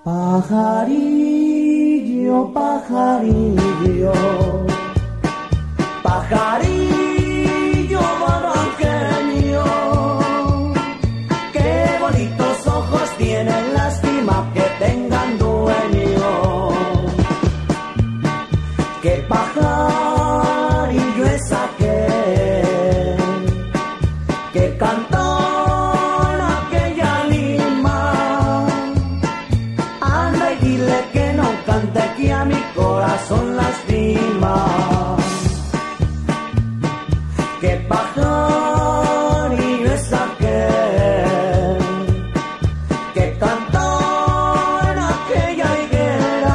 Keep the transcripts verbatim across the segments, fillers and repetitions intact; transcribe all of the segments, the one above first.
Pajarillo, pajarillo, pajarillo barranqueño, qué bonitos ojos tienen, lástima que tengan dueño. Qué pajarillo es aquel que cantó en aquella lima. Anda y dile que no cante, que a mi corazón lastima. Qué pajarillo es aquel que cantó en aquella higuera.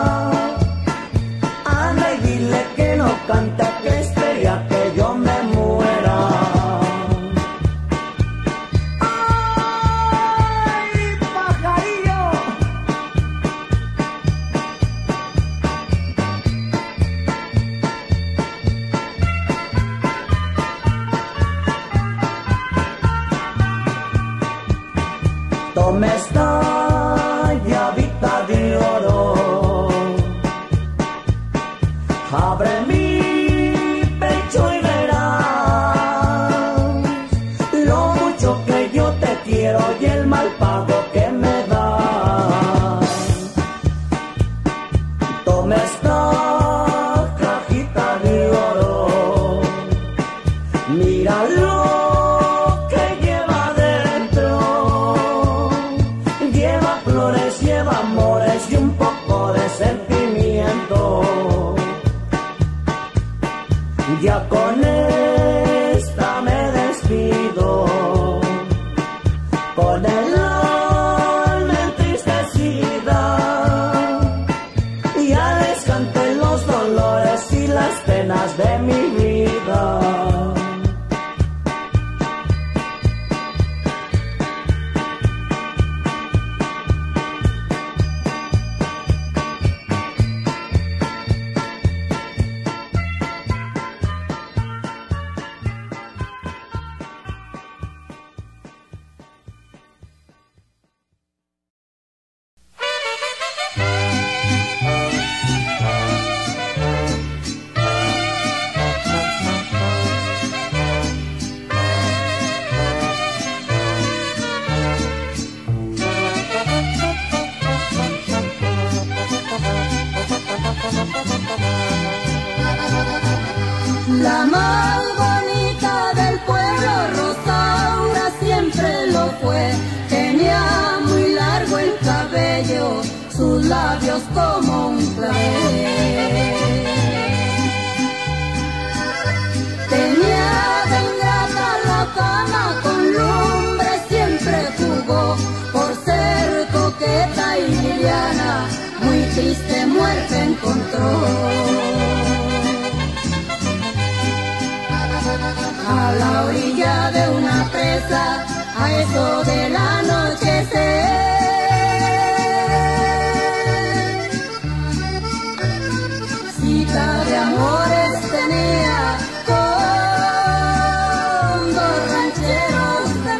Anda y dile que no cante, que espere a que yo me muera. ¡Ay, pajarillo! Toma esta llavita de oro, abre mi pecho y verás lo mucho que yo te quiero y el mal pago que me das. Toma esta cajita de oro, míralo que lleva dentro. Lleva flores, lleva amores y un poco de sentimiento. Ya con esta me despido, con el alma entristecida. Ya les canté los dolores y las penas de mi vida. La más bonita del pueblo, Rosaura, siempre lo fue. Tenía muy largo el cabello, sus labios como un clavel. Tenía de ingrata la cama, con lumbre siempre jugó. Por ser coqueta y liviana, muy triste muerte encontró. A la orilla de una presa, a eso del anochecer, cita de amores tenía con dos rancheros de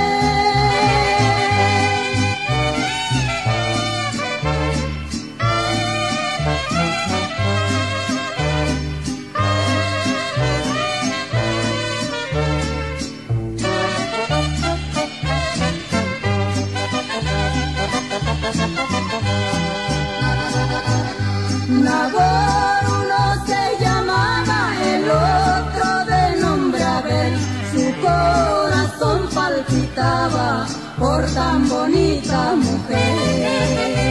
Nagor, uno se llamaba, el otro de nombre Abel. Su corazón palpitaba por tan bonita mujer.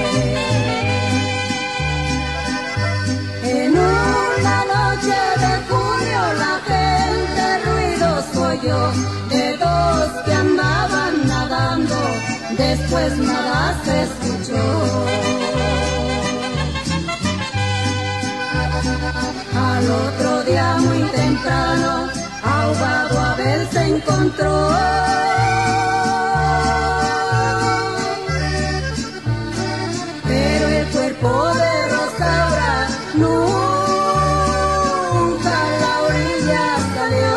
En una noche de junio la gente ruidos oyó de dos que andaban nadando, después nada se escuchó. Al otro día muy temprano, ahogado Abel se encontró. Pero el cuerpo de Rosaura nunca a la orilla salió.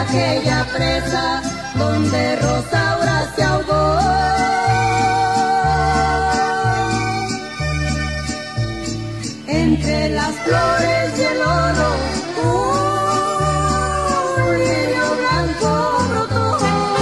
aquella presa donde Rosaura se ahogó. Entre las flores y el oro, un lirio blanco brotó.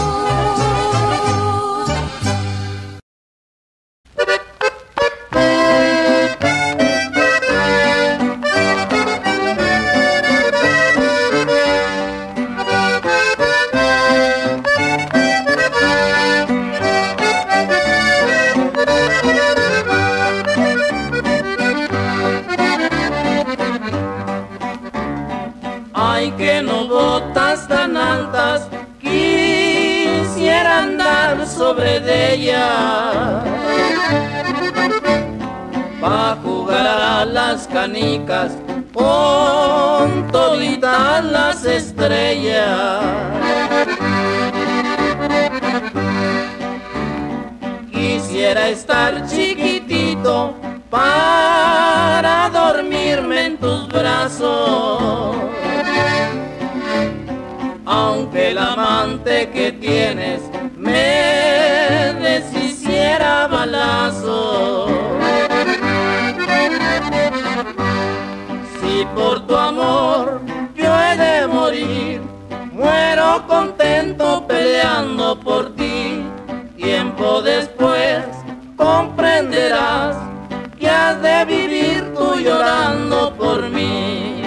Ay, que no botas tan altas, quisiera andar sobre de ella, pa' jugar a las canicas con toditas las estrellas. Quisiera estar chiquitito para dormirme en tus brazos, aunque el amante que tienes me deshiciera balazo. Si por tu amor yo he de morir, muero contento peleando por ti. Tiempo después comprenderás que has de vivir tú llorando por mí.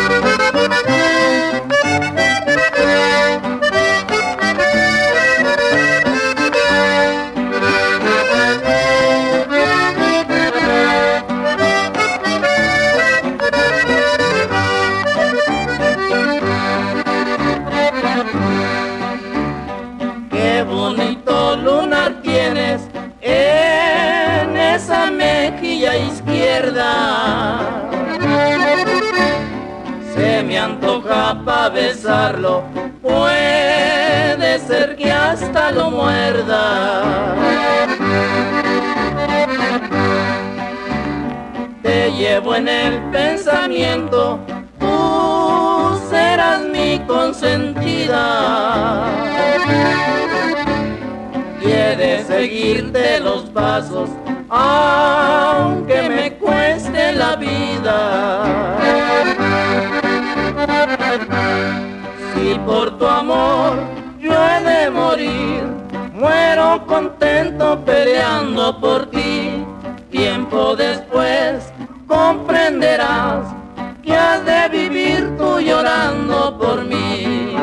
Qué bonito lunar tienes en esa mejilla izquierda, se me antoja pa' besarlo, puede ser que hasta lo muerda. Te llevo en el pensamiento, tú serás mi consentida. Quiere seguirte los pasos, aunque me cueste la vida. Si por tu amor yo he de morir, muero contento peleando por ti. Tiempo después comprenderás que has de vivir tú llorando por mí.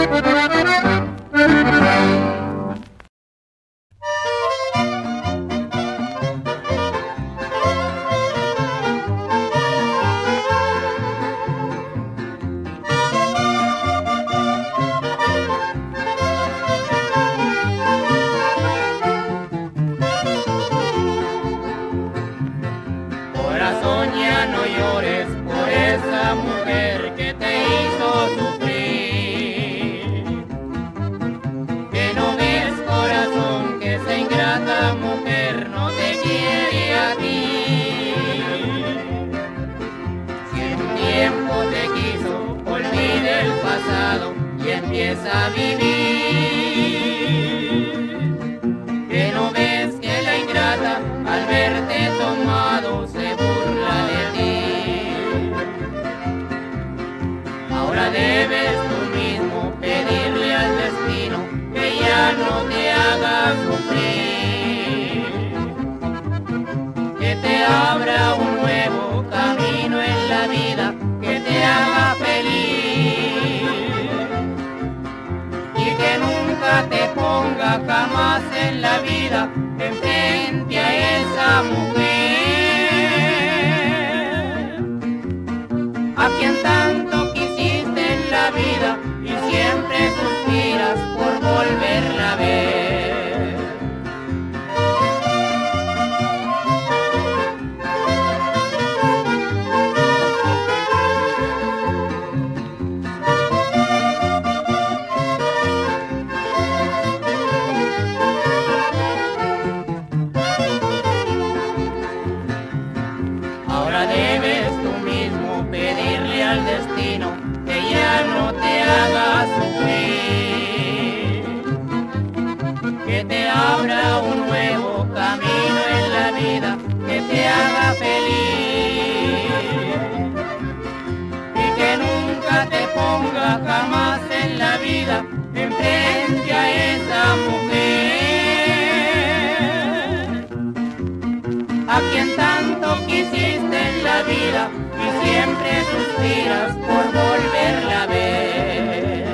Corazón, ya no llores por esa mujer que te hizo sufrir. Que no ves, corazón, que esa ingrata mujer no te quiere a ti. Si en un tiempo te quiso, olvida el pasado y empieza a vivir. Que no ves que la ingrata al verte tomado se burla de ti. Ahora debes tú mismo pedirle al destino que ya no te haga sufrir, que te abra un nuevo camino en la vida, que te haga feliz y que nunca te ponga jamás en la vida enfrente a esa mujer a quien tanto quisiste en la vida y siempre suspiras por volverla a ver. Ahora debes tú mismo pedirle al destino que ya no te haga sufrir. vida que te haga feliz y que nunca te ponga jamás en la vida enfrente a esa mujer a quien tanto quisiste en la vida y siempre suspiras por volverla a ver.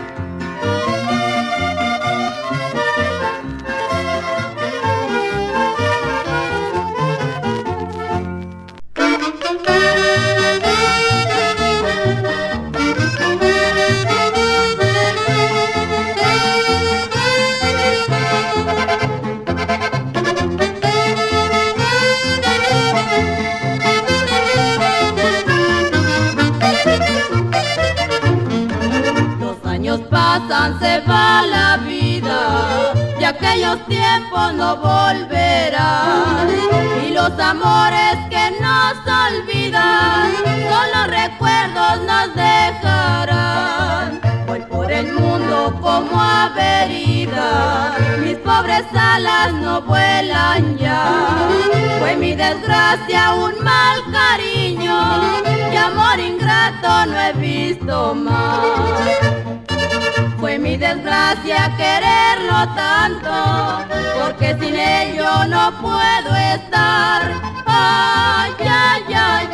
Pasan, se va la vida, y aquellos tiempos no volverán, y los amores que nos olvidan, solo recuerdos nos dejarán. Voy por el mundo como averida, mis pobres alas no vuelan ya. Fue mi desgracia un mal cariño, y amor ingrato no he visto más. Fue mi desgracia quererlo tanto, porque sin ello no puedo estar. Ay, ay, ay,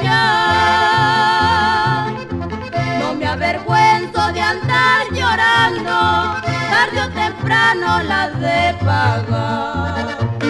ay. No me avergüenzo de andar llorando, tarde o temprano las de pagar.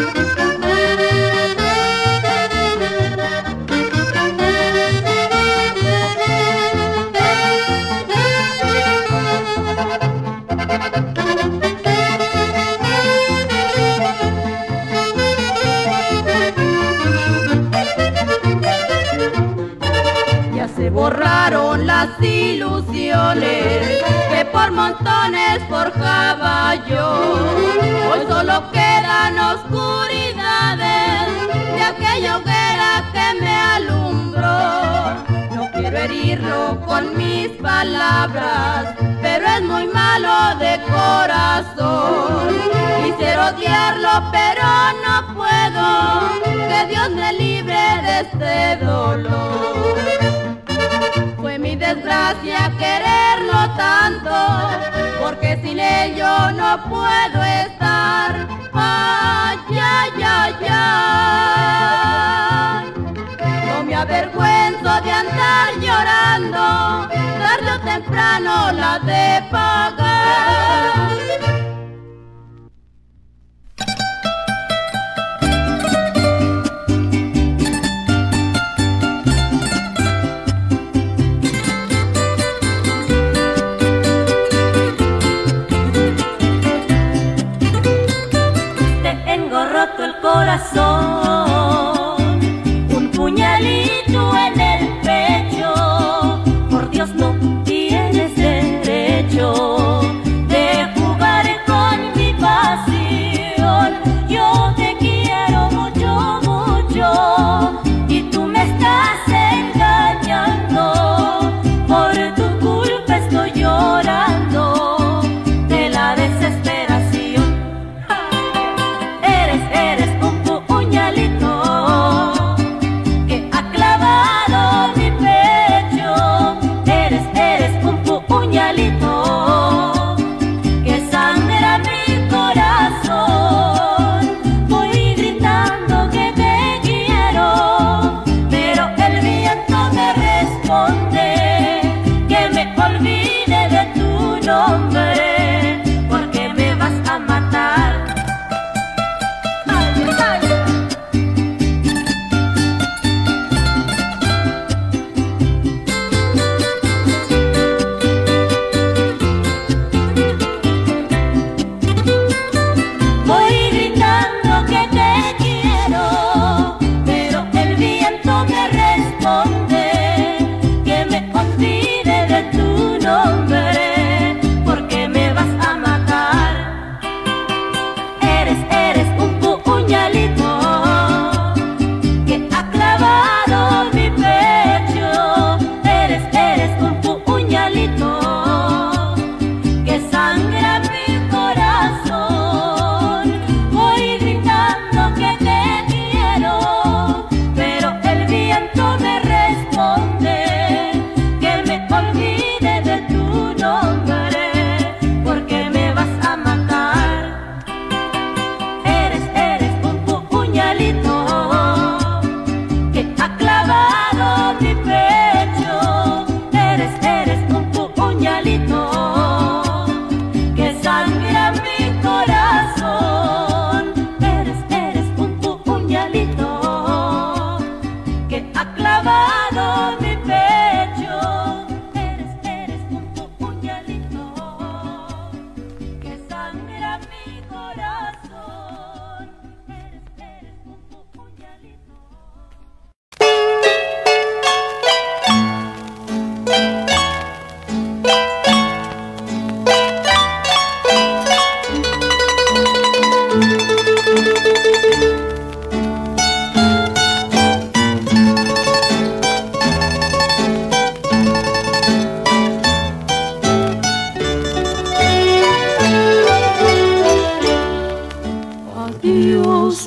Se borraron las ilusiones que por montones forjaba yo. Hoy solo quedan oscuridades de aquella hoguera que me alumbró. No quiero herirlo con mis palabras, pero es muy malo de corazón. Quisiera odiarlo, pero no puedo. Que Dios me libre de este dolor. Fue mi desgracia quererlo tanto, porque sin ello no puedo estar. Ay, ay, ay, ay. No me avergüenzo de andar llorando, tarde o temprano la de pagar. El corazón, un puñalito en el pecho, por Dios no tienes derecho de jugar con mi pasión. Yo te quiero mucho, mucho, y tú me estás engañando. Por tu culpa estoy llorando de la desesperación. Eres un puñalito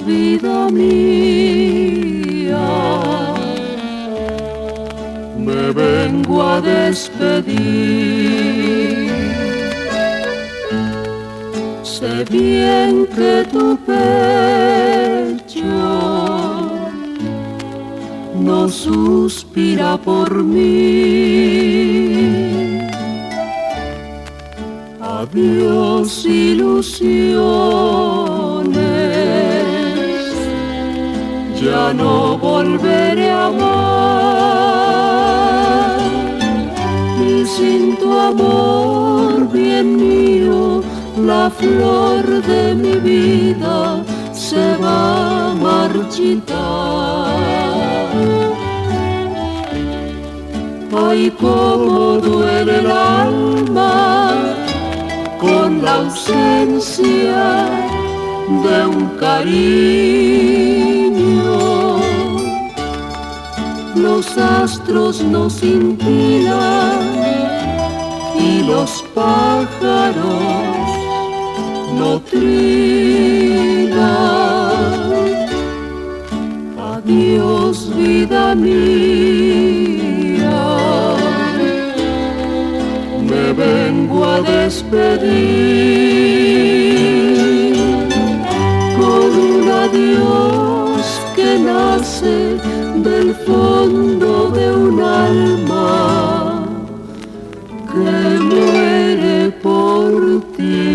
vida mía, me vengo a despedir. Sé bien que tu pecho no suspira por mí. Adiós ilusiones, ya no volveré a amar, ni sin tu amor, bien mío, la flor de mi vida se va a marchitar. Ay, cómo duele el alma con la ausencia de un cariño. Los astros no cintilan y los pájaros no trinan. Adiós, vida mía, me vengo a despedir con un adiós que nace del fondo de un alma que muere por ti.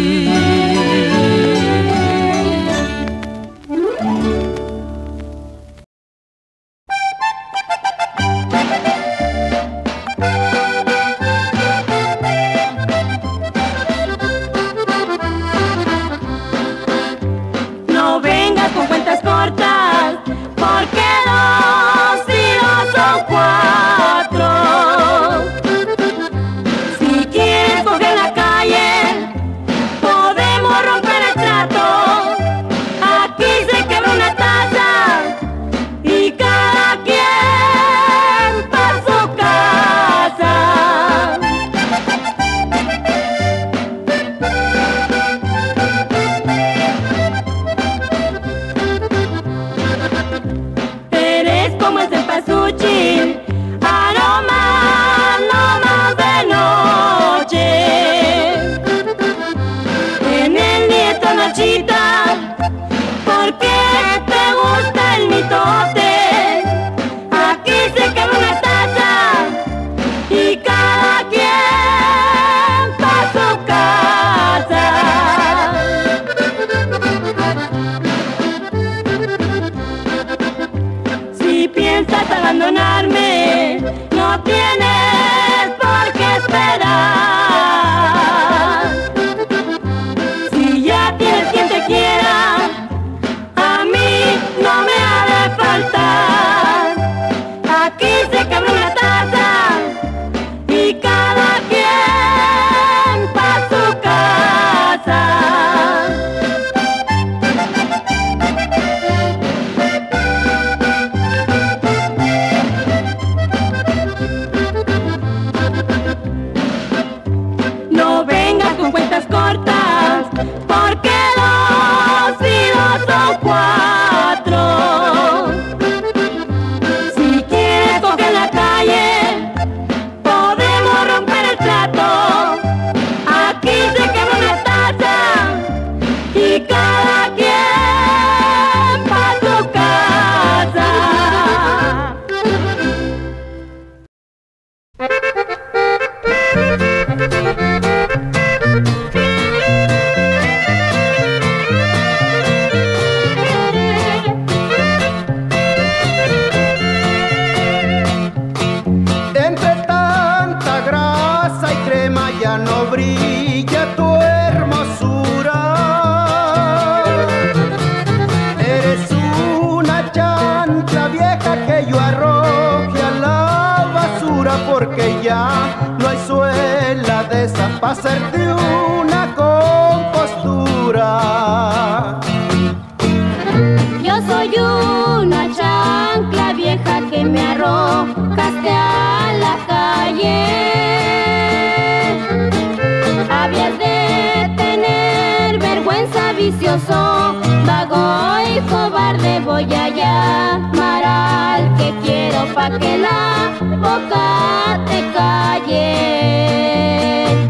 Porque ya no hay suela de esa para hacerte una compostura. Yo soy una chancla vieja que me arrojaste a la calle. Habías de tener vergüenza vicioso, vago y cobarde, voy a llamar al que quiero pa' que la boca te calle.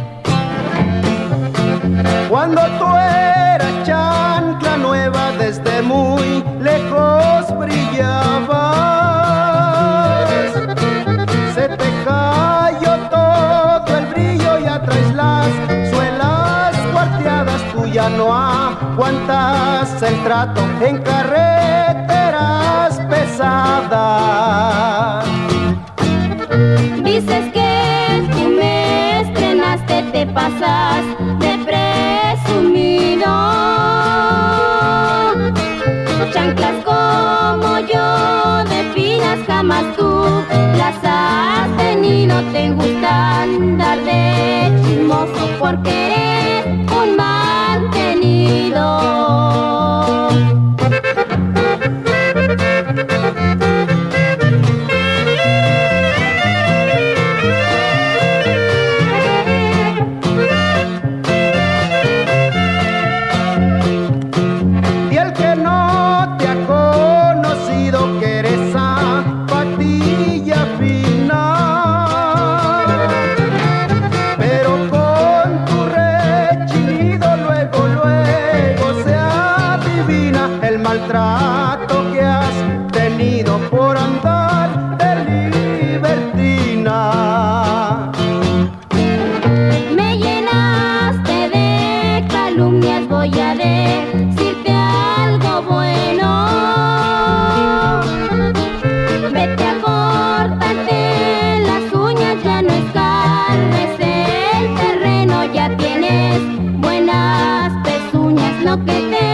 Cuando tú eras chancla nueva, desde muy lejos brillabas. Se te cayó todo el brillo, ya traes las suelas cuarteadas. Tú ya no aguantas el trato en carreteras pesadas. Dices que tú me estrenaste, te pasas de presumido. Chanclas como yo de finas jamás tú las has tenido. Te gusta andar de chismoso porque eres un mantenido. Trato que has tenido por andar de libertina. Me llenaste de calumnias, voy a decirte algo bueno. Vete a cortarte las uñas, ya no escarbes el terreno, ya tienes buenas pezuñas, lo que te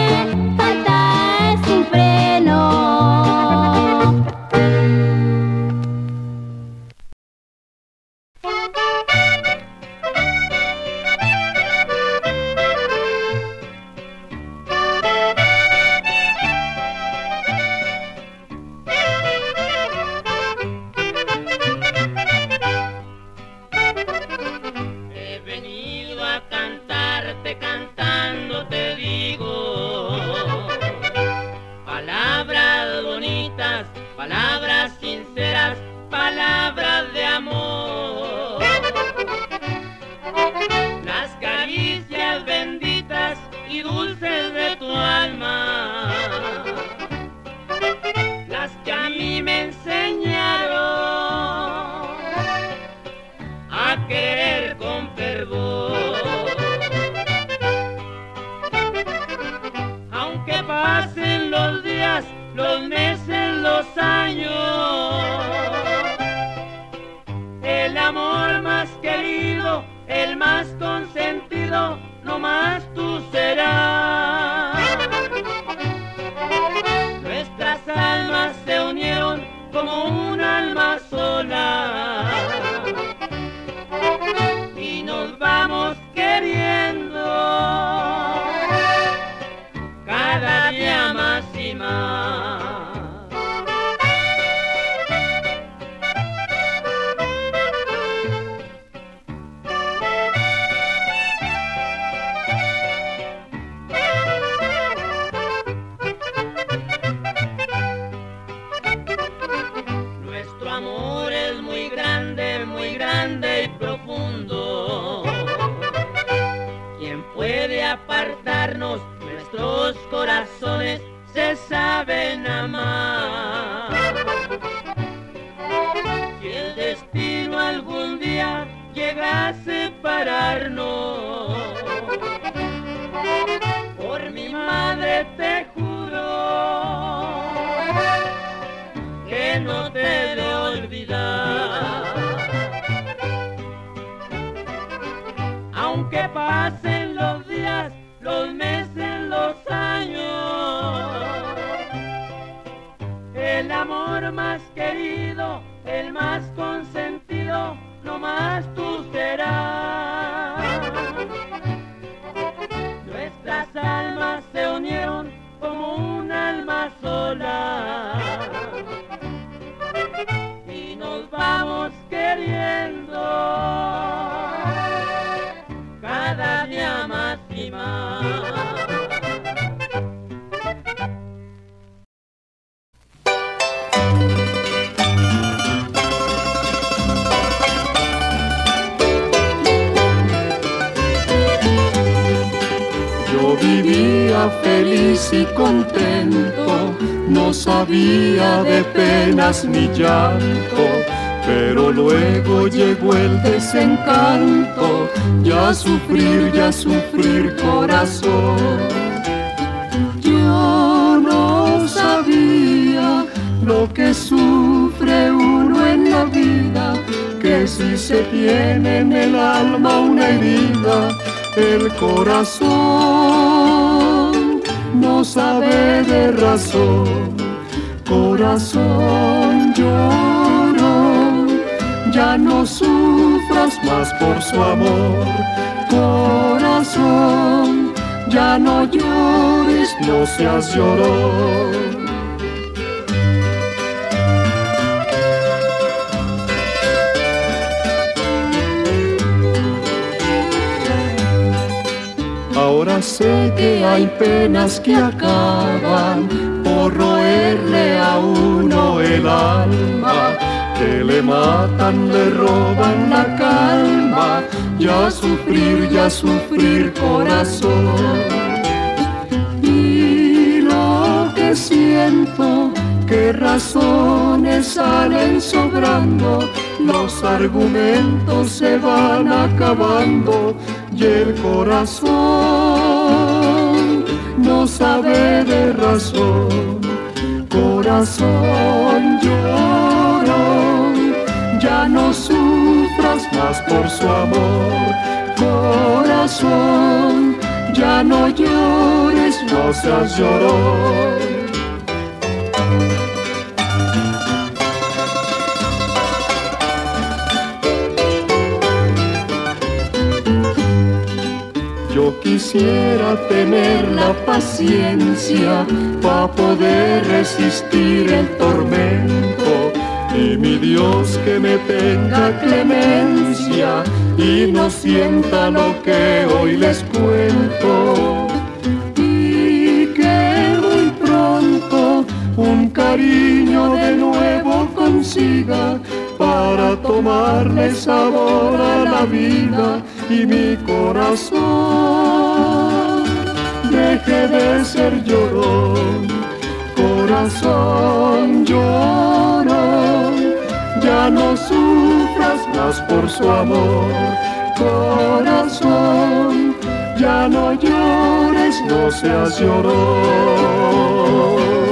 Nuestros corazones se saben amar. Si el destino algún día llega a separarnos, por mi madre te juro que no te he de olvidar. Aunque pasen los días, los meses, los años, el amor más querido, el más consentido, no más tú serás. Nuestras almas se unieron como un alma sola y nos vamos queriendo cada día más y más. era feliz y contento, no sabía de penas ni llanto, pero luego llegó el desencanto, ya sufrir, ya sufrir corazón. Yo no sabía lo que sufre uno en la vida, que si se tiene en el alma una herida, el corazón no sabe de razón. Corazón, lloro, ya no sufras más por su amor. Corazón, ya no llores, no seas llorón. Ahora sé que hay penas que acaban por roerle a uno el alma, que le matan, le roban la calma, ya sufrir, ya sufrir corazón. Y lo que siento, que razones salen sobrando, los argumentos se van acabando y el corazón no sabe de razón. Corazón, lloro, ya no sufras más por su amor. Corazón, ya no llores, no seas llorón. Yo quisiera tener la paciencia para poder resistir el tormento, y mi Dios que me tenga clemencia y no sienta lo que hoy les cuento, y que muy pronto un cariño de nuevo consiga para tomarle sabor a la vida, y mi corazón deje de ser llorón. Corazón, llorón, ya no sufras más por su amor. Corazón, ya no llores, no seas llorón.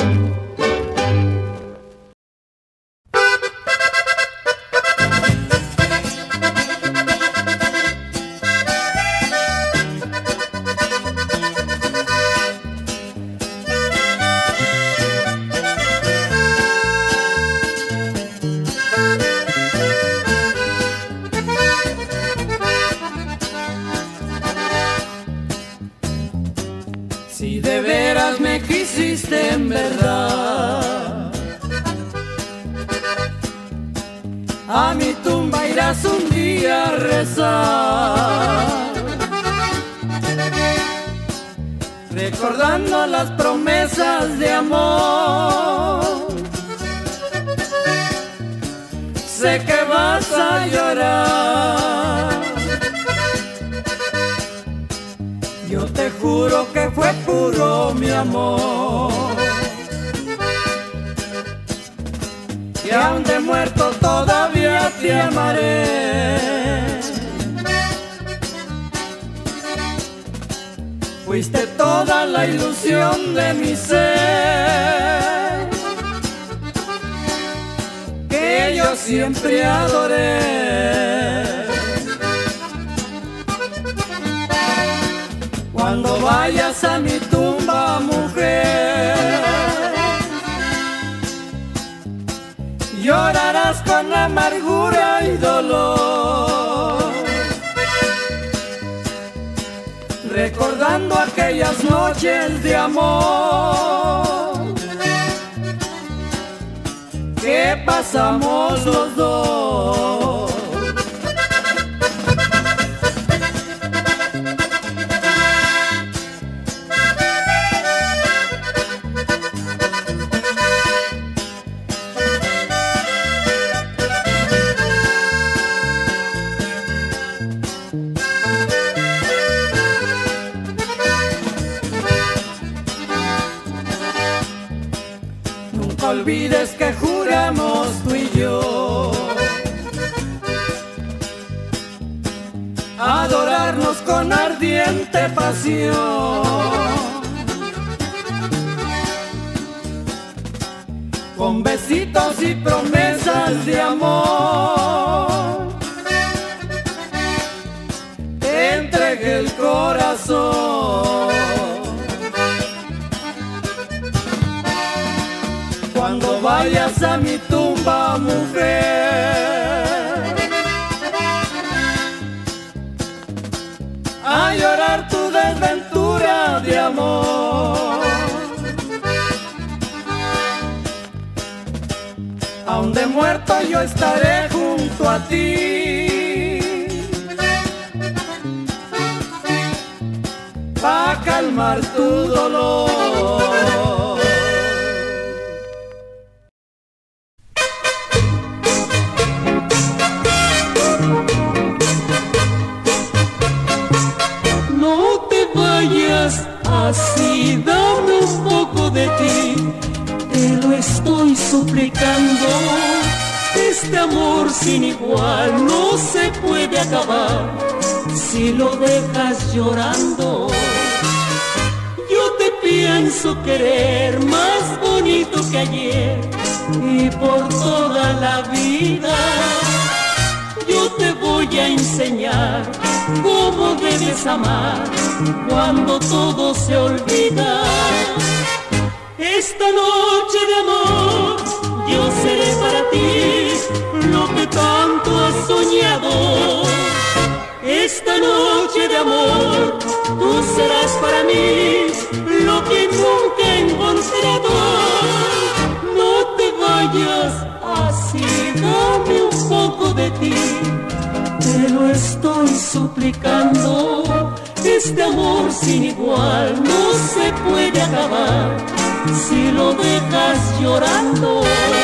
Si de veras me quisiste en verdad, a mi tumba irás un día a rezar, recordando las promesas de amor. Sé que vas a llorar, yo te juro que fue puro mi amor, y aún de muerto todavía te amaré. Fuiste toda la ilusión de mi ser, que yo siempre adoré. Cuando vayas a mi tumba, mujer, llorarás con amargura y dolor, recordando aquellas noches de amor que pasamos los dos. Nunca olvides que juramos tú y yo adorarnos con ardiente pasión, con besitos y promesas de amor. Te entregué el corazón. Cuando vayas a mi tumba, mujer, a llorar tu desventura de amor, aún de muerto yo estaré junto a ti, pa' calmar tu dolor. Así, dame un poco de ti, te lo estoy suplicando. Este amor sin igual no se puede acabar si lo dejas llorando. Yo te pienso querer más bonito que ayer y por toda la vida. Yo te voy a enseñar cómo debes amar cuando todo se olvida. Esta noche de amor yo seré para ti lo que tanto has soñado. Esta noche de amor tú serás para mí lo que nunca he encontrado. No te vayas así, dame un poco de ti, te lo estoy suplicando. Este amor sin igual no se puede acabar si lo dejas llorando.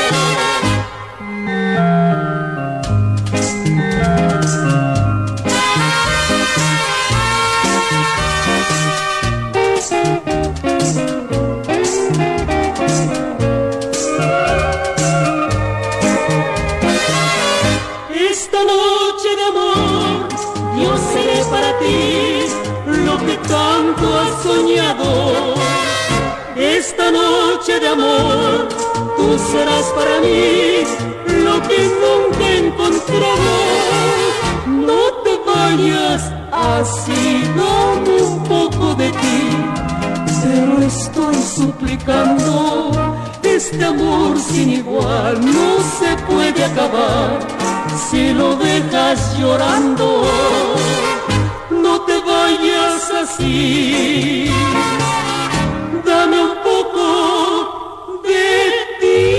Esta noche de amor yo seré para ti lo que tanto has soñado. Esta noche de amor tú serás para mí lo que nunca he encontrado. No te vayas así, dame un poco de ti, te lo estoy suplicando. Este amor sin igual no se puede acabar si lo dejas llorando. No te vayas así, dame un poco de ti.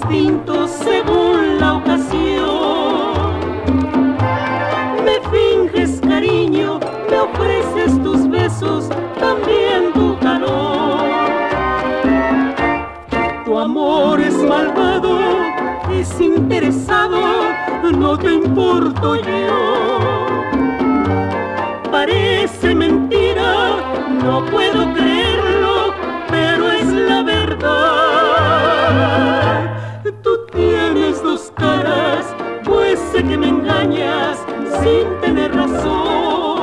distintos según la ocasión. Me finges cariño, me ofreces tus besos, también tu calor. Tu amor es malvado, es interesado, no te importo yo. Parece mentira, no puedo creerlo, pero es la verdad. Tú tienes dos caras, pues sé que me engañas sin tener razón.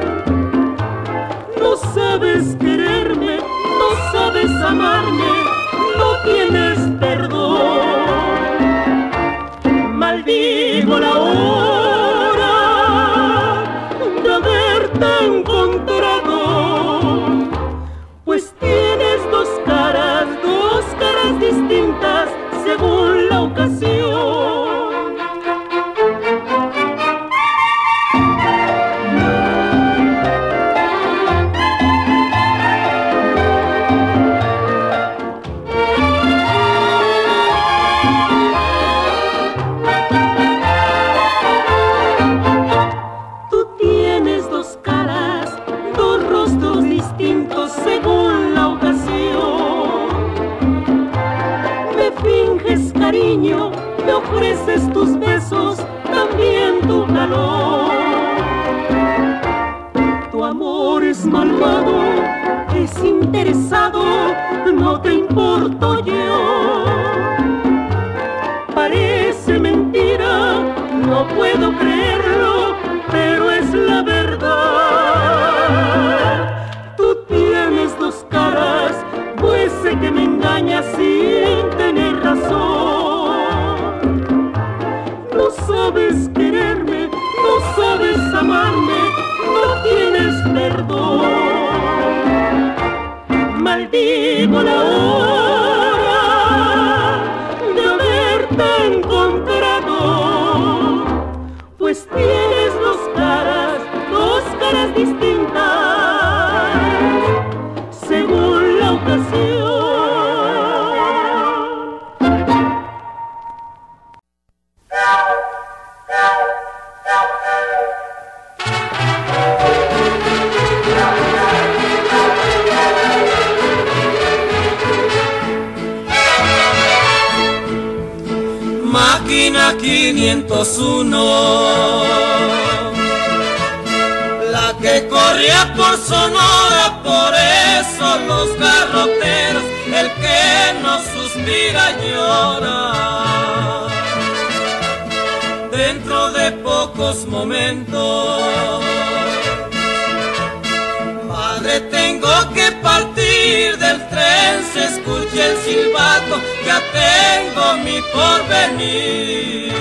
No sabes quererme, no sabes amarme, no tienes perdón. Maldigo la hora de haberte encontrado, pues tienes dos caras, dos caras distintas según la ocasión. Según la ocasión, me finges cariño, me ofreces tus besos, también tu calor. Tu amor es malvado, es interesado, no te importo yo. Parece mentira, no puedo creerlo, pero es la verdad. Tienes dos caras, pues sé que me engañas sin tener razón. No sabes quererme, no sabes amarme, no tienes perdón. Maldigo la hora de haberte encontrado, pues tienes dos caras, dos caras distintas según la ocasión. Máquina quinientos uno, la que corría por Sonora, por eso los garroteros, el que no suspira llora. Dentro de pocos momentos, madre, tengo que partir del tren, se escucha el silbato, ya tengo mi porvenir.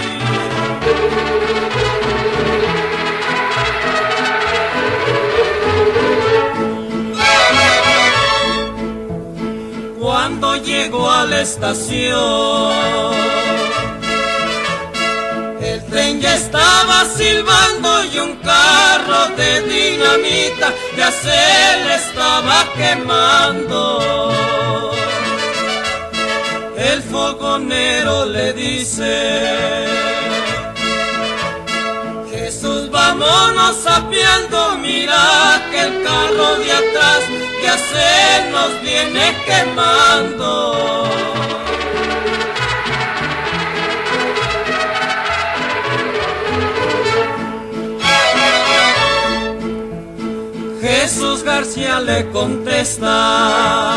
Cuando llego a la estación, el tren ya estaba silbando y un carro de dinamita ya se le estaba quemando. El fogonero le dice: Jesús, vámonos apiando, mira que el carro de atrás ya se nos viene quemando. Jesús García le contesta: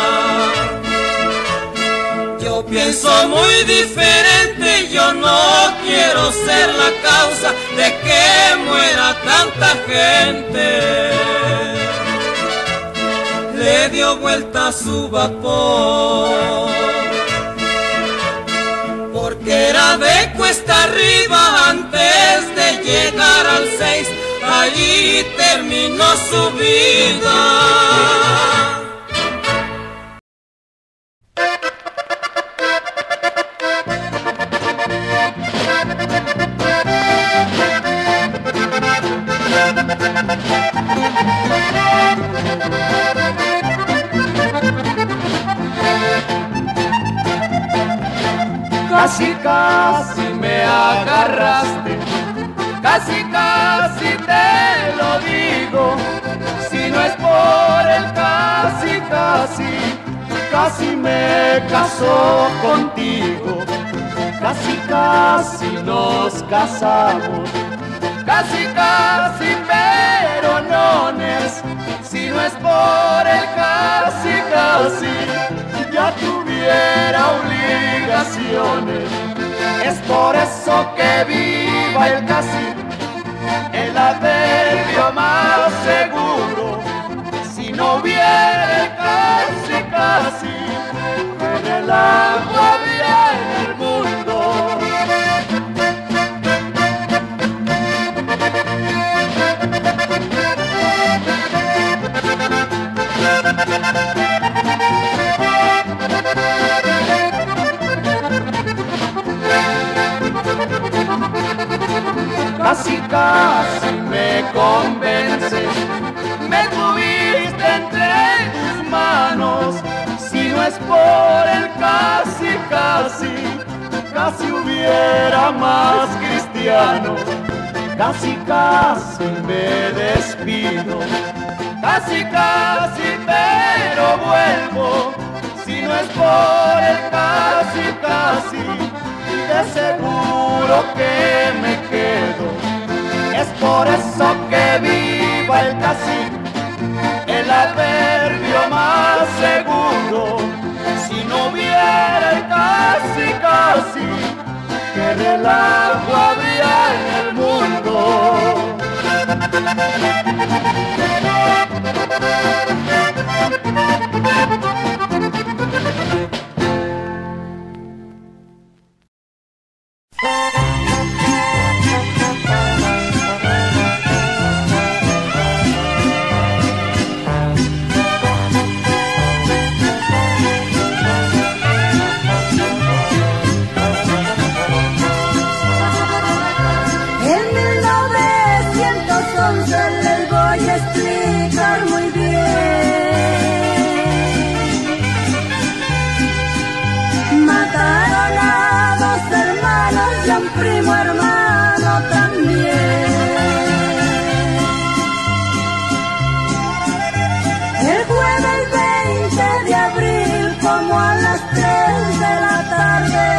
yo pienso muy diferente, yo no quiero ser la causa de que muera tanta gente. Le dio vuelta a su vapor, porque era de cuesta arriba antes de llegar al seis, allí terminó su vida. Casi, casi me agarraste, casi, casi te lo digo. Si no es por el casi, casi, casi me casó contigo. Casi, casi nos casamos, casi, casi, pero no es. Si no es por el casi, casi, ya tuviera obligaciones. Es por eso que viva el casi, el adverbio más seguro. Si no hubiera el casi, casi, en el agua viene el mundo. Casi, casi me convences, me tuviste entre tus manos. Si no es por el casi, casi, casi hubiera más cristianos. Casi, casi me despido, casi, casi, pero vuelvo. Si no es por el casi, casi, de seguro que me quedo. Es por eso que viva el casi, el adverbio más seguro. Si no hubiera el casi, casi, que relajo habría en el mundo. Primo hermano también. El jueves veinte de abril, como a las tres de la tarde,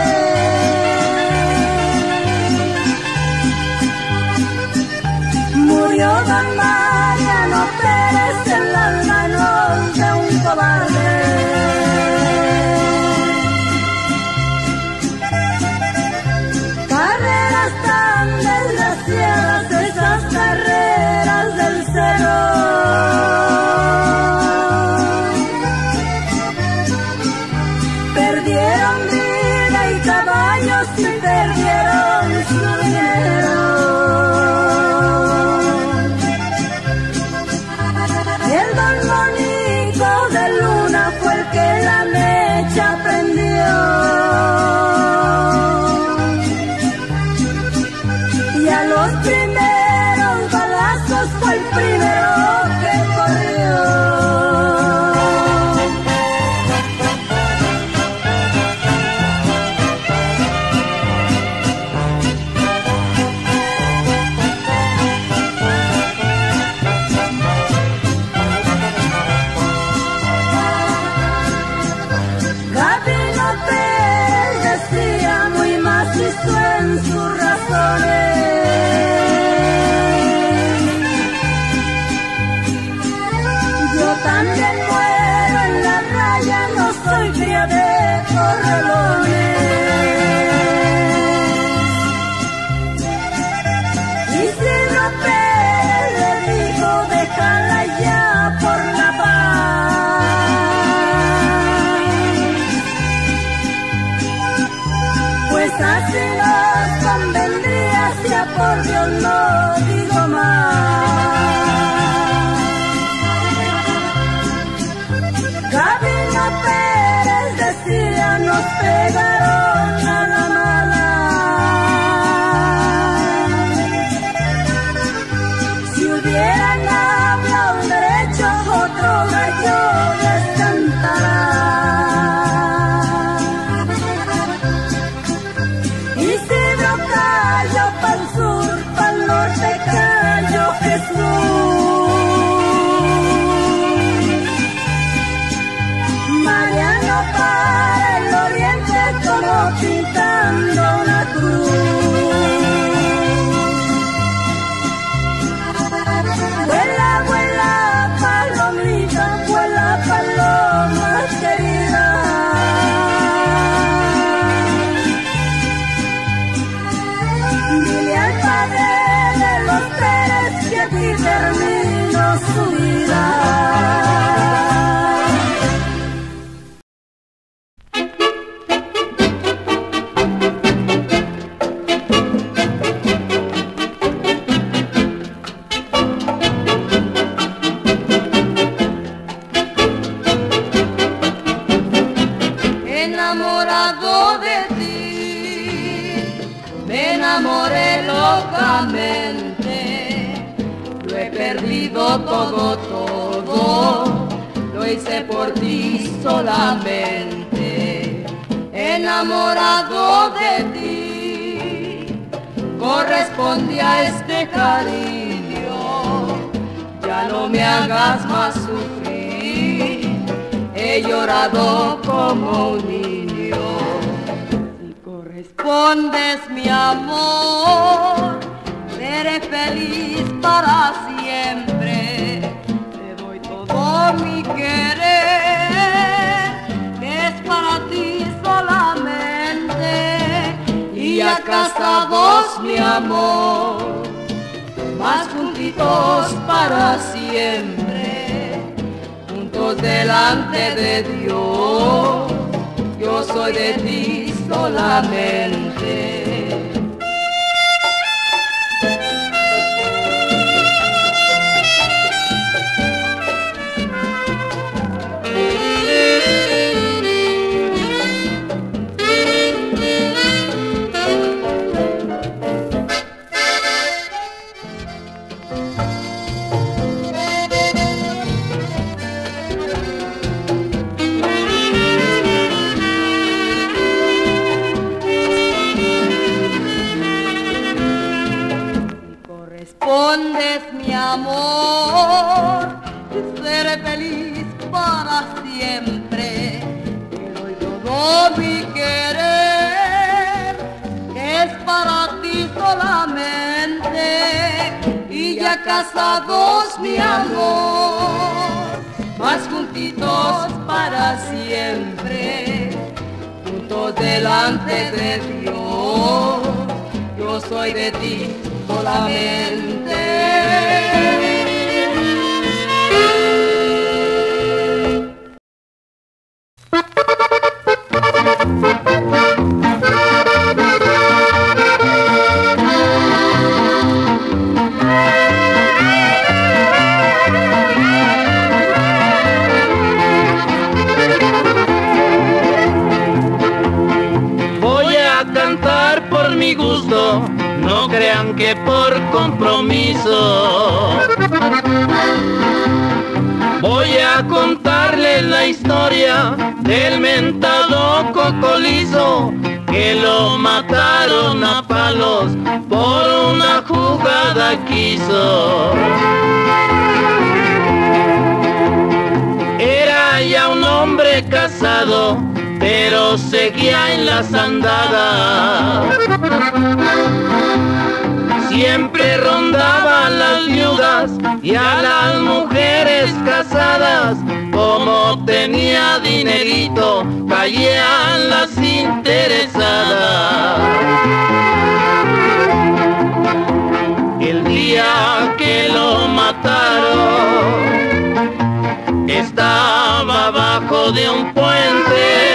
murió don Mariano Pérez en las manos de un cobarde. Esas carreras del cero, perdieron vida y caballos y perdieron su dinero. El don Bonito de Luna fue el que la mecha prendió. Los primeros balazos fue el primero que corrió. Gabino Pérez decía muy macizo en sus razones. También muero en la raya, no soy cría de corralones. Y Isidro Pérez le dijo, déjala ya por la paz. Pues así nos convendría, si a por Dios no digo más. Gabino Pérez decía, nos pegaron a la mala. Si hubieran hablado derecho, otro gallo les cantará. enamorado de ti, me enamoré locamente, lo he perdido todo, todo, lo hice por ti solamente, enamorado de ti, correspondí a este cariño, ya no me hagas más sufrir, he llorado como un niño. Si correspondes mi amor, seré feliz para siempre, te doy todo mi querer, que es para ti solamente, y ya casados mi amor, más juntitos para siempre, juntos delante de Dios, yo soy de ti solamente. Correspondes mi amor, seré feliz para siempre, te doy todo mi querer, que es para ti solamente, y ya casados mi amor, más juntitos para siempre, juntos delante de Dios, yo soy de ti solamente. Voy a cantar por mi gusto, no crean que por compromiso. Voy a contarles la historia del mentado cocolizo, que lo mataron a palos por una jugada quiso. Era ya un hombre casado, pero seguía en las andadas. Siempre rondaba a las viudas y a las mujeres casadas. Como tenía dinerito, caían las interesadas. El día que lo mataron, estaba abajo de un puente.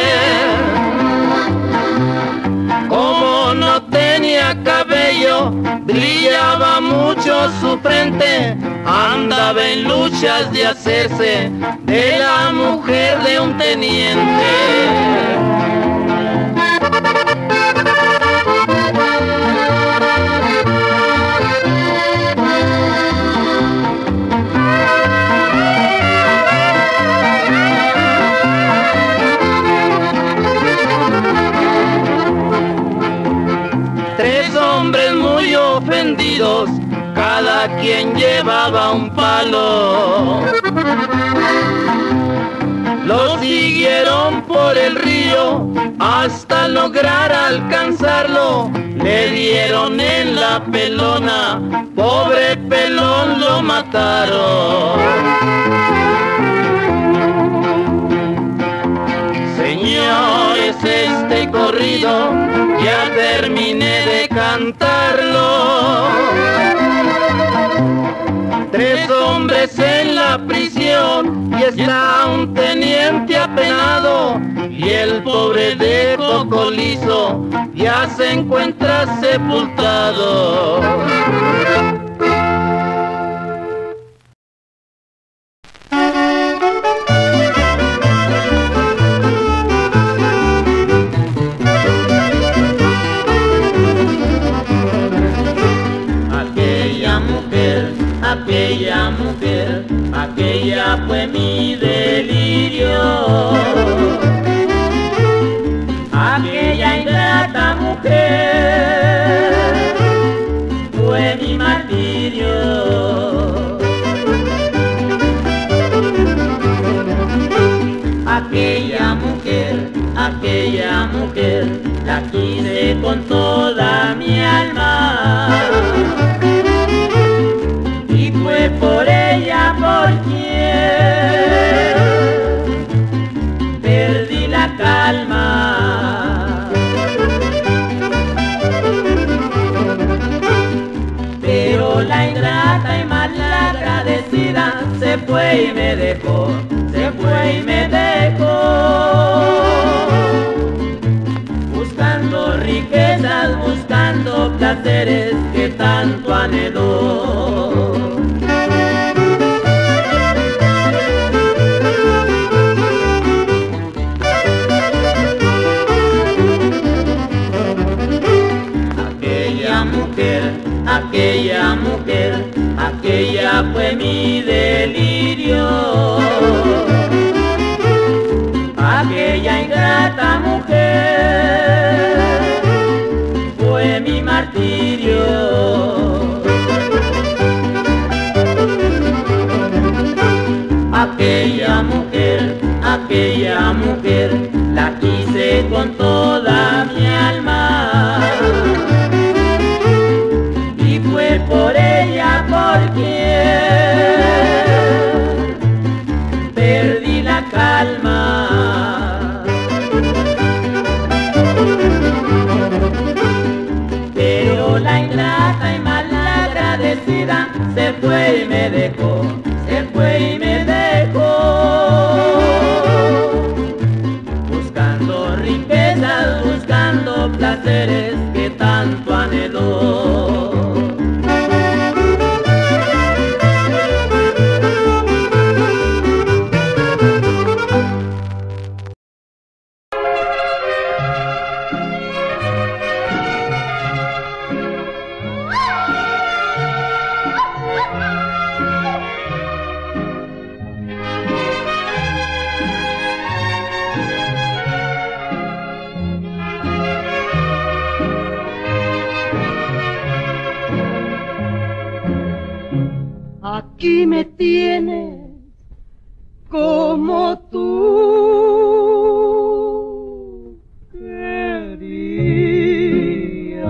Como no tenía cabello, brillaba mucho su frente, andaba en luchas de hacerse de la mujer de un teniente. Tres hombres muy ofendidos, cada quien llevaba un palo. Lo siguieron por el río hasta lograr alcanzarlo. Le dieron en la pelona, pobre pelón lo mataron. Señores, este corrido ya terminé de cantarlo. Tres hombres en la prisión y está un teniente apenado, y el pobre de Cocolizo ya se encuentra sepultado. aquella ingrata mujer fue mi martirio. Aquella mujer, aquella mujer, la quise con toda mi alma, y fue por ella por quien perdí la calma. Pero la ingrata y malagradecida se fue y me dejó, se fue y me dejó, buscando riquezas, buscando placeres que tanto anheló. Aquella mujer, aquella mujer, aquella fue mi delirio. Aquella ingrata mujer fue mi martirio. Aquella mujer, aquella mujer, la quise con toda mi alma, y fue por ella por quien perdí la calma. Pero la ingrata y malagradecida se fue y me dejó, se fue y me dejó, buscando riquezas, buscando placeres que tanto anheló. Aquí me tienes como tú querías,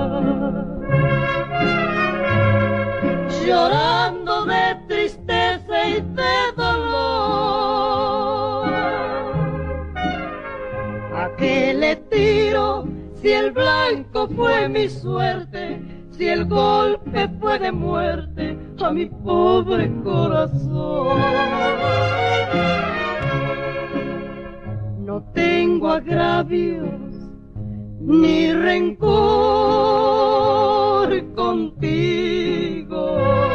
llorando de tristeza y de dolor. ¿A qué le tiro si el blanco fue mi suerte? Si el golpe fue de muerte a mi pobre corazón. No tengo agravios ni rencor contigo.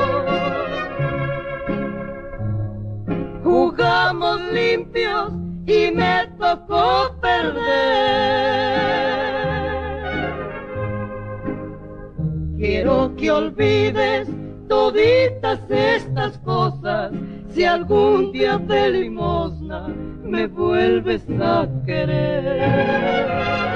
Jugamos limpios y me tocó perder. Quiero que olvides toditas estas cosas, si algún día de limosna me vuelves a querer.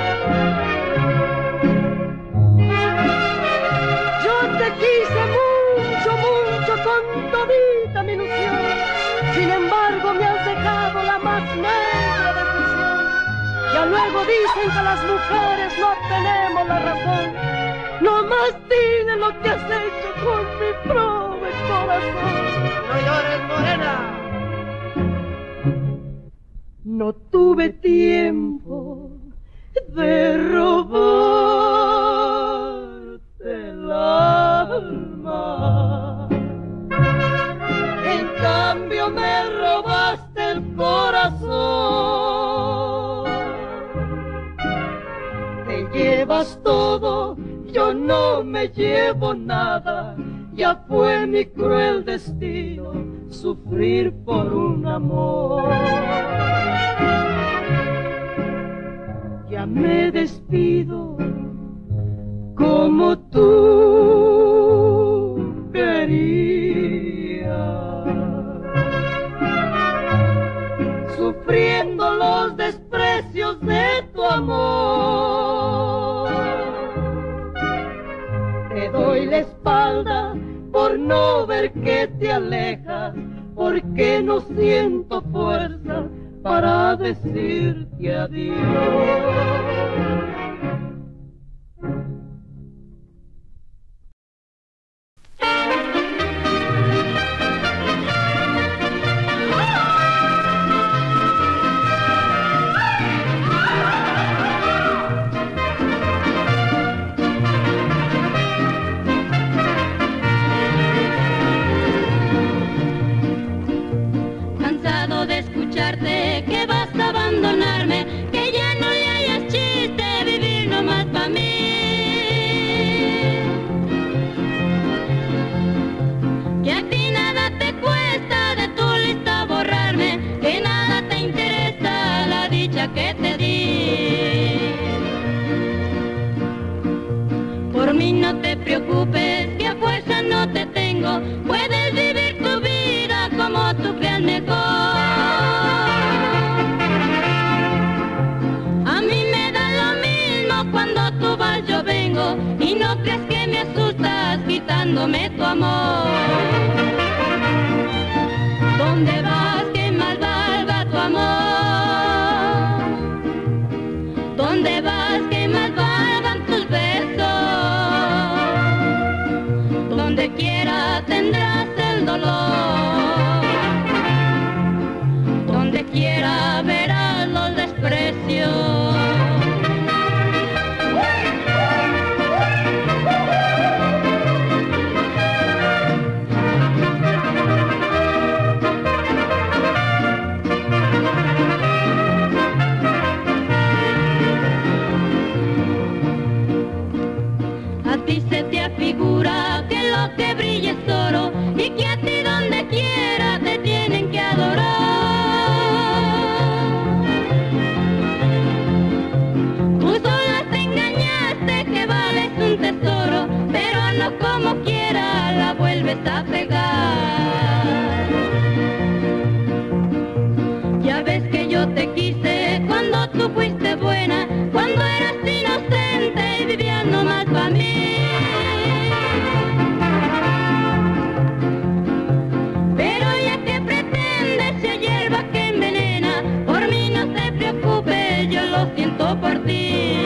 Yo te quise mucho, mucho con todita mi ilusión, sin embargo me has dejado la más negra decepción. Ya luego dicen que las mujeres no tenemos la razón. No más dime lo que has hecho con mi pobre corazón. No llores, morena. No tuve tiempo de robarte el alma. En cambio me robaste el corazón. Te llevas todo, yo no me llevo nada, ya fue mi cruel destino sufrir por un amor. Ya me despido como tú querías, sufriendo los desprecios de tu amor. espalda por no ver que te alejas, porque no siento fuerza para decirte adiós. Que vas a abandonarme, que ya no le hayas chiste, vivir nomás pa' mí. Que a ti nada te cuesta de tu lista borrarme, que nada te interesa la dicha que te di. Por mí no te preocupes, que a fuerza no te tengo, puedes vivir tu vida como tú creas mejor. Yo vengo y no creas que me asustas quitándome tu amor. ¿Dónde vas que más valga tu amor? ¿Dónde vas que más valgan tus besos? Donde quiera tendrás el dolor, donde quiera verás los desprecios. Figura que lo que brilla es oro y que a ti donde quiera te tienen que adorar. Tú sola te engañaste que vales un tesoro, pero no como quiera la vuelves a pegar. Ya ves que yo te quise cuando tú fuiste buena, cuando eras inocente y vivías nomás pa' mí. Por ti,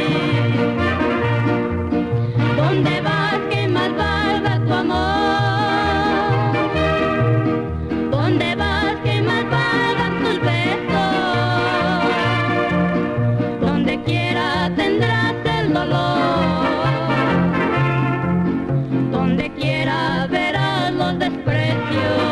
¿dónde vas que más valga tu amor? ¿Dónde vas que más valgan tus besos? Donde quiera tendrás el dolor, donde quiera verás los desprecios.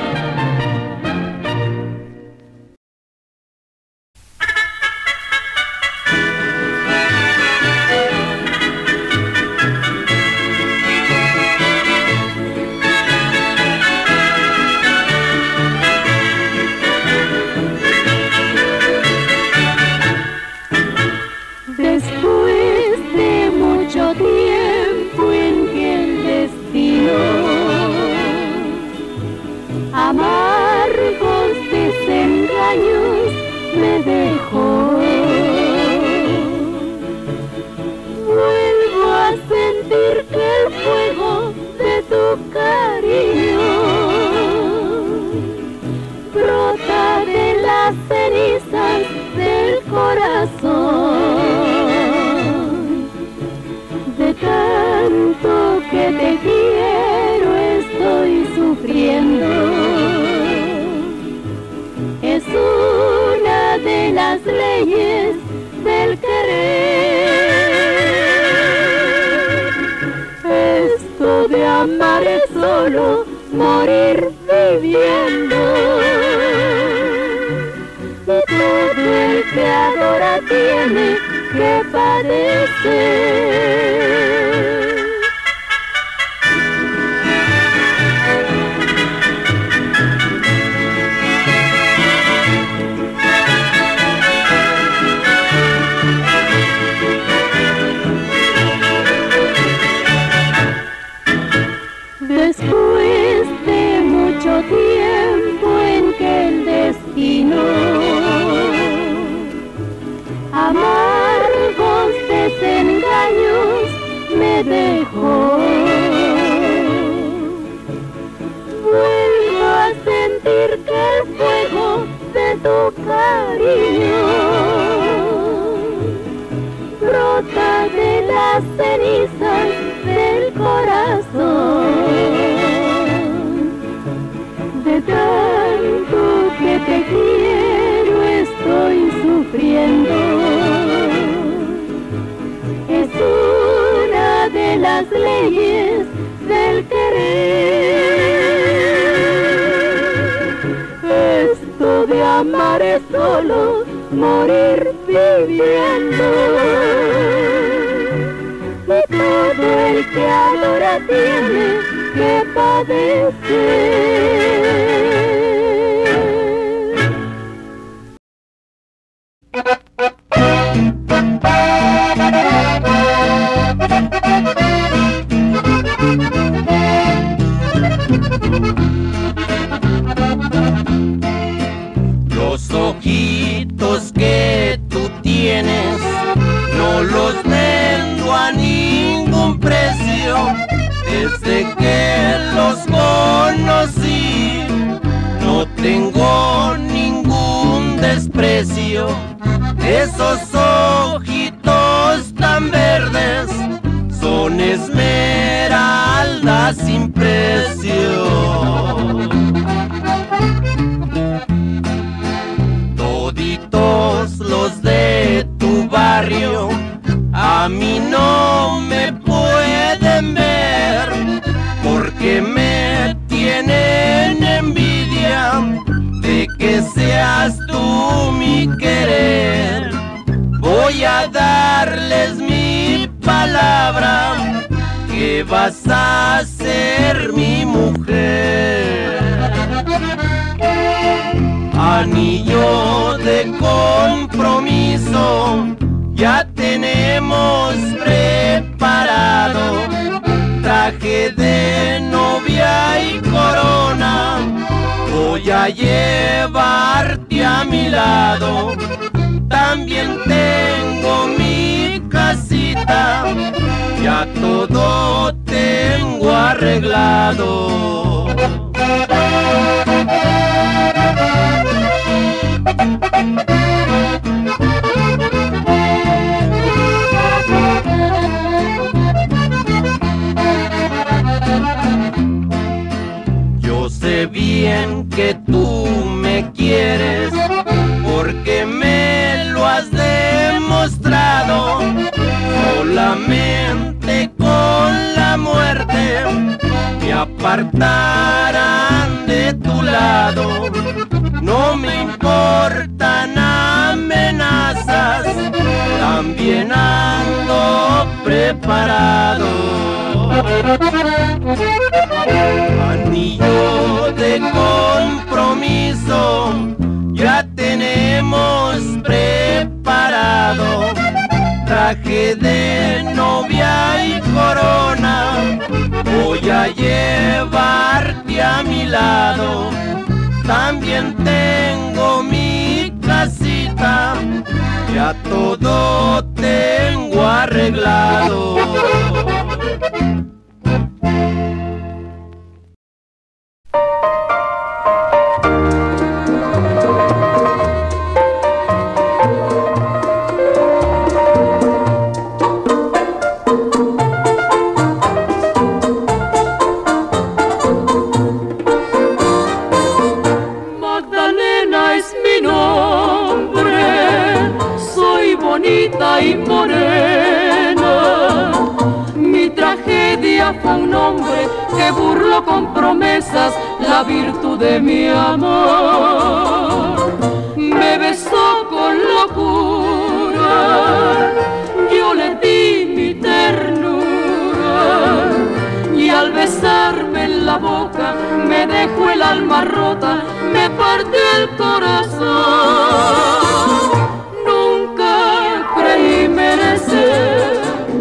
Amargos desengaños me dejó. Vuelvo a sentir que el fuego de tu cariño brota de las cenizas del corazón. De tanto que te quiero estoy sufriendo. Es una de las leyes del querer. Esto de amar es solo morir viviendo. Todo el que adora tiene que padecer. Después de mucho tiempo en que el destino amargos desengaños me dejó, cariño brota de las cenizas del corazón. De tanto que te quiero estoy sufriendo. Es una de las leyes del querer. Esto de amar es solo morir viviendo. Y todo el que adora tiene que padecer. Los ojitos que tú tienes no los vendo a ningún precio. Desde que los conocí no tengo ningún desprecio. Esos ojitos tan verdes son esmeraldas sin precio. Toditos los de tu barrio a mí no me pueden ver, porque me tienen envidia de que seas tú mi querer. Voy a darles mi palabra que vas a ser mi mujer. Anillo de compromiso ya tenemos preparado, traje de novia y corona voy a llevarte a mi lado. También tengo mi casita, ya todo tengo arreglado. Yo sé bien que tú me quieres, porque me lo has demostrado. Solamente con la muerte me apartarán de tu lado. No me importan amenazas, también ando preparado. Anillo de compromiso ya tenemos preparado, traje de novia y corona voy a llevarte a mi lado. También tengo mi casita, ya todo tengo arreglado. Y morena, mi tragedia fue un hombre que burló con promesas la virtud de mi amor. Me besó con locura, yo le di mi ternura, y al besarme en la boca me dejó el alma rota, me partió el corazón. Creí merecer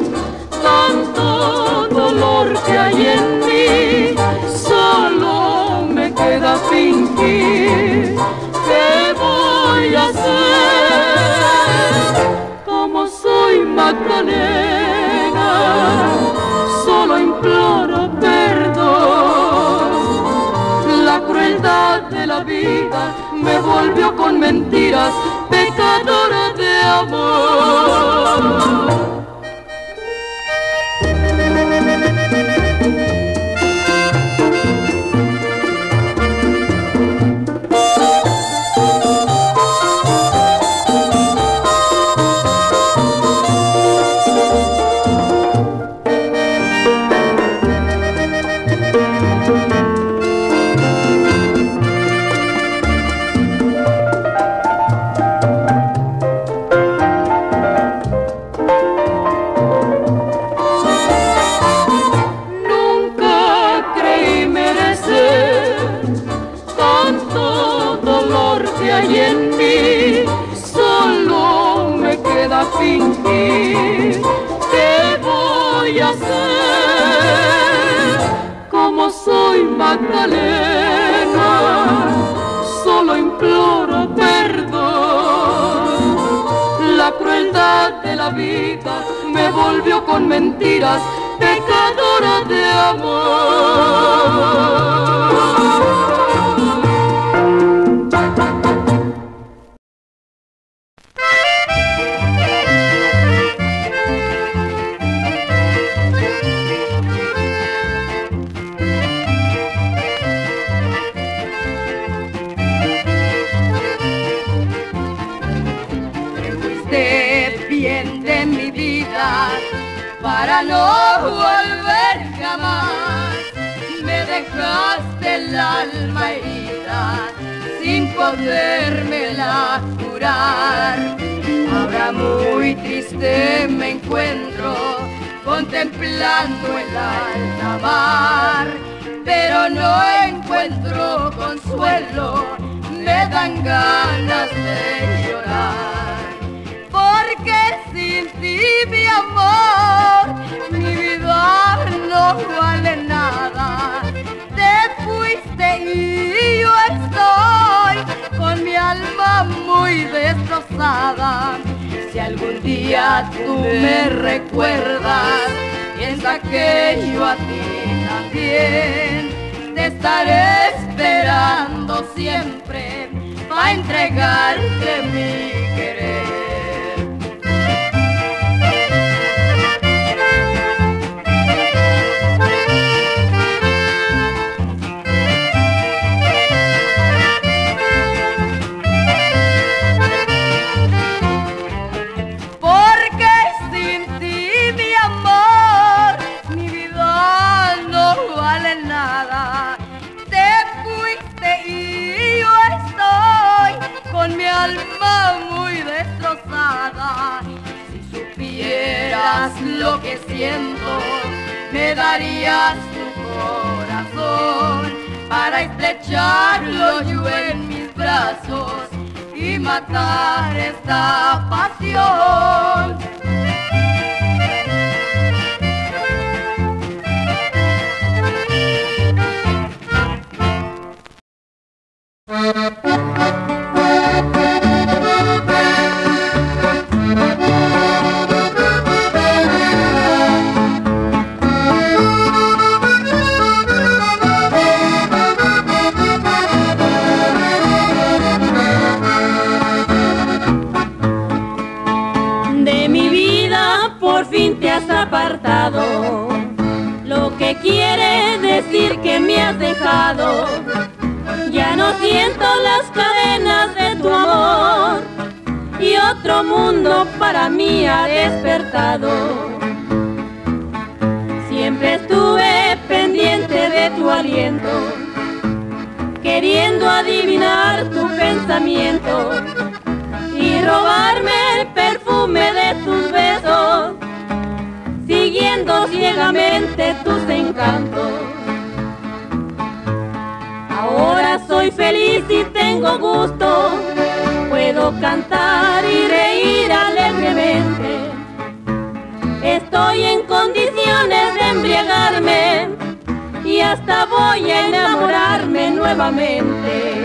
tanto dolor que hay en mí, solo me queda fingir. ¿Qué voy a hacer? Como soy Magdalena, solo imploro perdón. La crueldad del la vida me volvió con mentiras, pecadora de amor. Fingir, ¿qué voy a hacer? Como soy Magdalena, solo imploro perdón. La crueldad de la vida me volvió con mentiras, pecadora de amor. Para no volver jamás, me dejaste el alma herida sin podérmela curar. Ahora muy triste me encuentro contemplando el alta mar, pero no encuentro consuelo, me dan ganas de llorar. Porque sin ti, mi amor, mi vida no vale nada. Te fuiste y yo estoy con mi alma muy destrozada. Si algún día tú me recuerdas, piensa que yo a ti también te estaré esperando siempre para entregarte mi querer. Alma muy destrozada, si supieras lo que siento, me darías tu corazón para estrecharlo yo en mis brazos y matar esta pasión. Apartado, lo que quiere decir que me has dejado. Ya no siento las cadenas de tu amor y otro mundo para mí ha despertado. Siempre estuve pendiente de tu aliento, queriendo adivinar tu pensamiento y robarme el perfume de tus besos, siguiendo ciegamente tus encantos. Ahora soy feliz y tengo gusto, puedo cantar y reír alegremente. Estoy en condiciones de embriagarme y hasta voy a enamorarme nuevamente.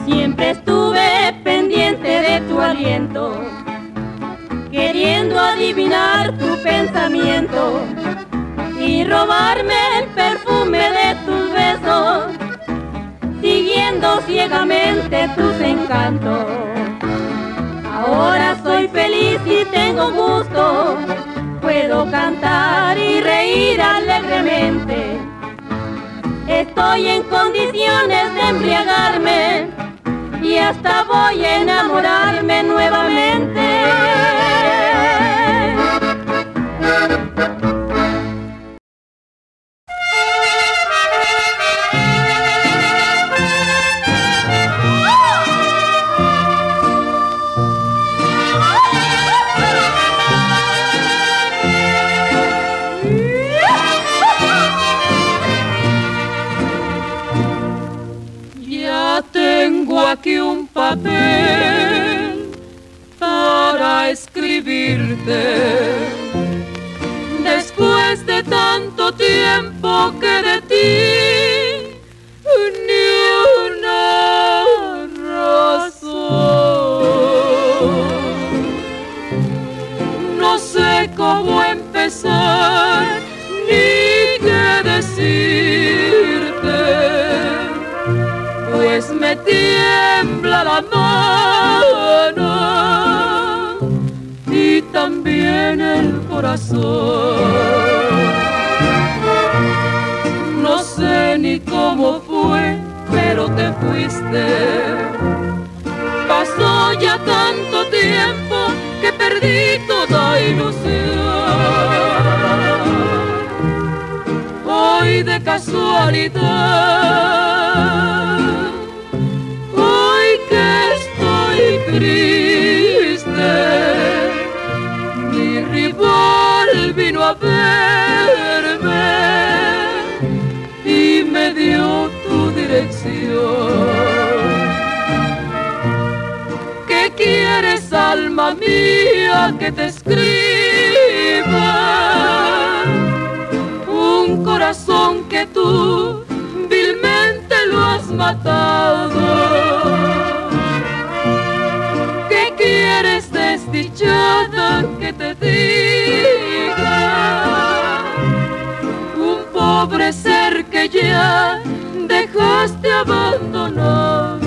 Siempre estuve pendiente de tu aliento, queriendo adivinar tu pensamiento y robarme el perfume de tus besos, siguiendo ciegamente tus encantos. Ahora soy feliz y tengo gusto, puedo cantar y reír alegremente. Estoy en condiciones de embriagarme y hasta voy a enamorarme nuevamente. Tengo aquí un papel para escribirte. Después de tanto tiempo que de ti ni una razón. No sé cómo empezar ni qué decirte, pues me tiembla la mano y también el corazón. No sé ni cómo fue, pero te fuiste. Pasó ya tanto tiempo que perdí toda ilusión. Hoy de casualidad, triste, mi rival vino a verme y me dio tu dirección. ¿Qué quieres, alma mía, que te escriba? Un corazón que tú vilmente lo has matado. ¿Quieres, desdichada, que te diga? Un pobre ser que ya dejaste abandonado.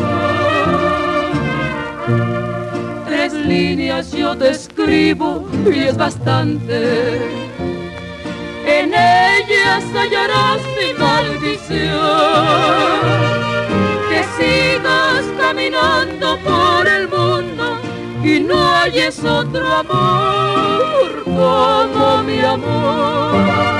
Tres líneas yo te escribo y es bastante. En ellas hallarás mi maldición. Que sigas caminando por el mundo y no halles otro amor como mi amor.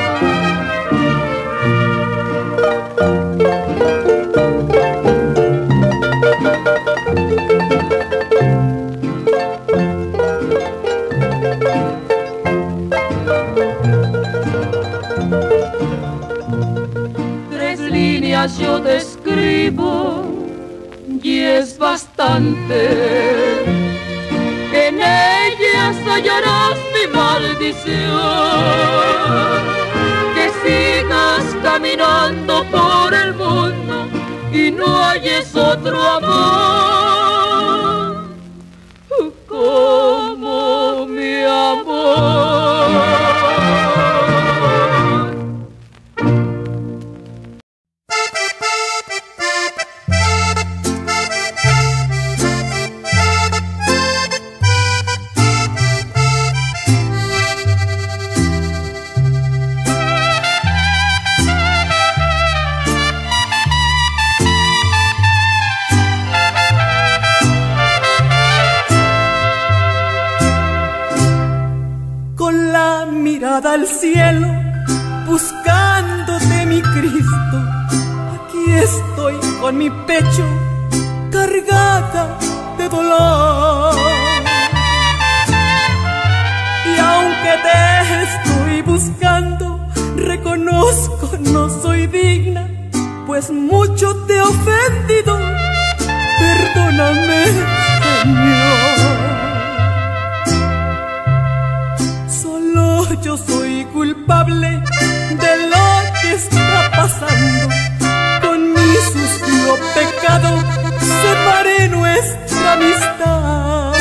Tres líneas yo te escribo y es bastante. En ellas hallarás mi maldición. Que sigas caminando por el mundo y no halles otro amor como mi amor. Al cielo, buscándote, mi Cristo. Aquí estoy con mi pecho cargada de dolor. Y aunque te estoy buscando, reconozco no soy digna, pues mucho te he ofendido. Perdóname, Señor. Yo soy culpable de lo que está pasando. Con mi sucio pecado separé nuestra amistad.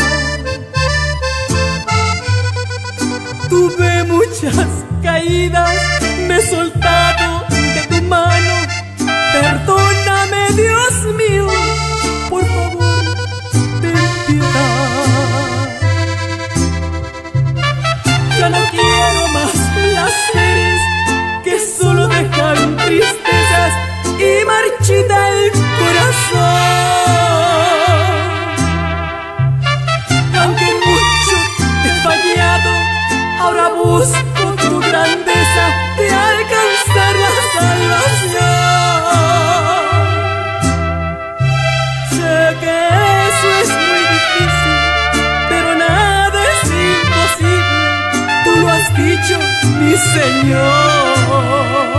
Tuve muchas caídas, me he soltado de tu mano. Perdóname, Dios mío, por favor, ten piedad. Ya no quiero más placeres que solo dejan tristezas y marchita el corazón. Aunque mucho te he fallado, ahora busco tu grandeza de alcanzar la salvación. Sé que eso es muy difícil, pero nada es imposible. Tú lo has dicho, mi Señor.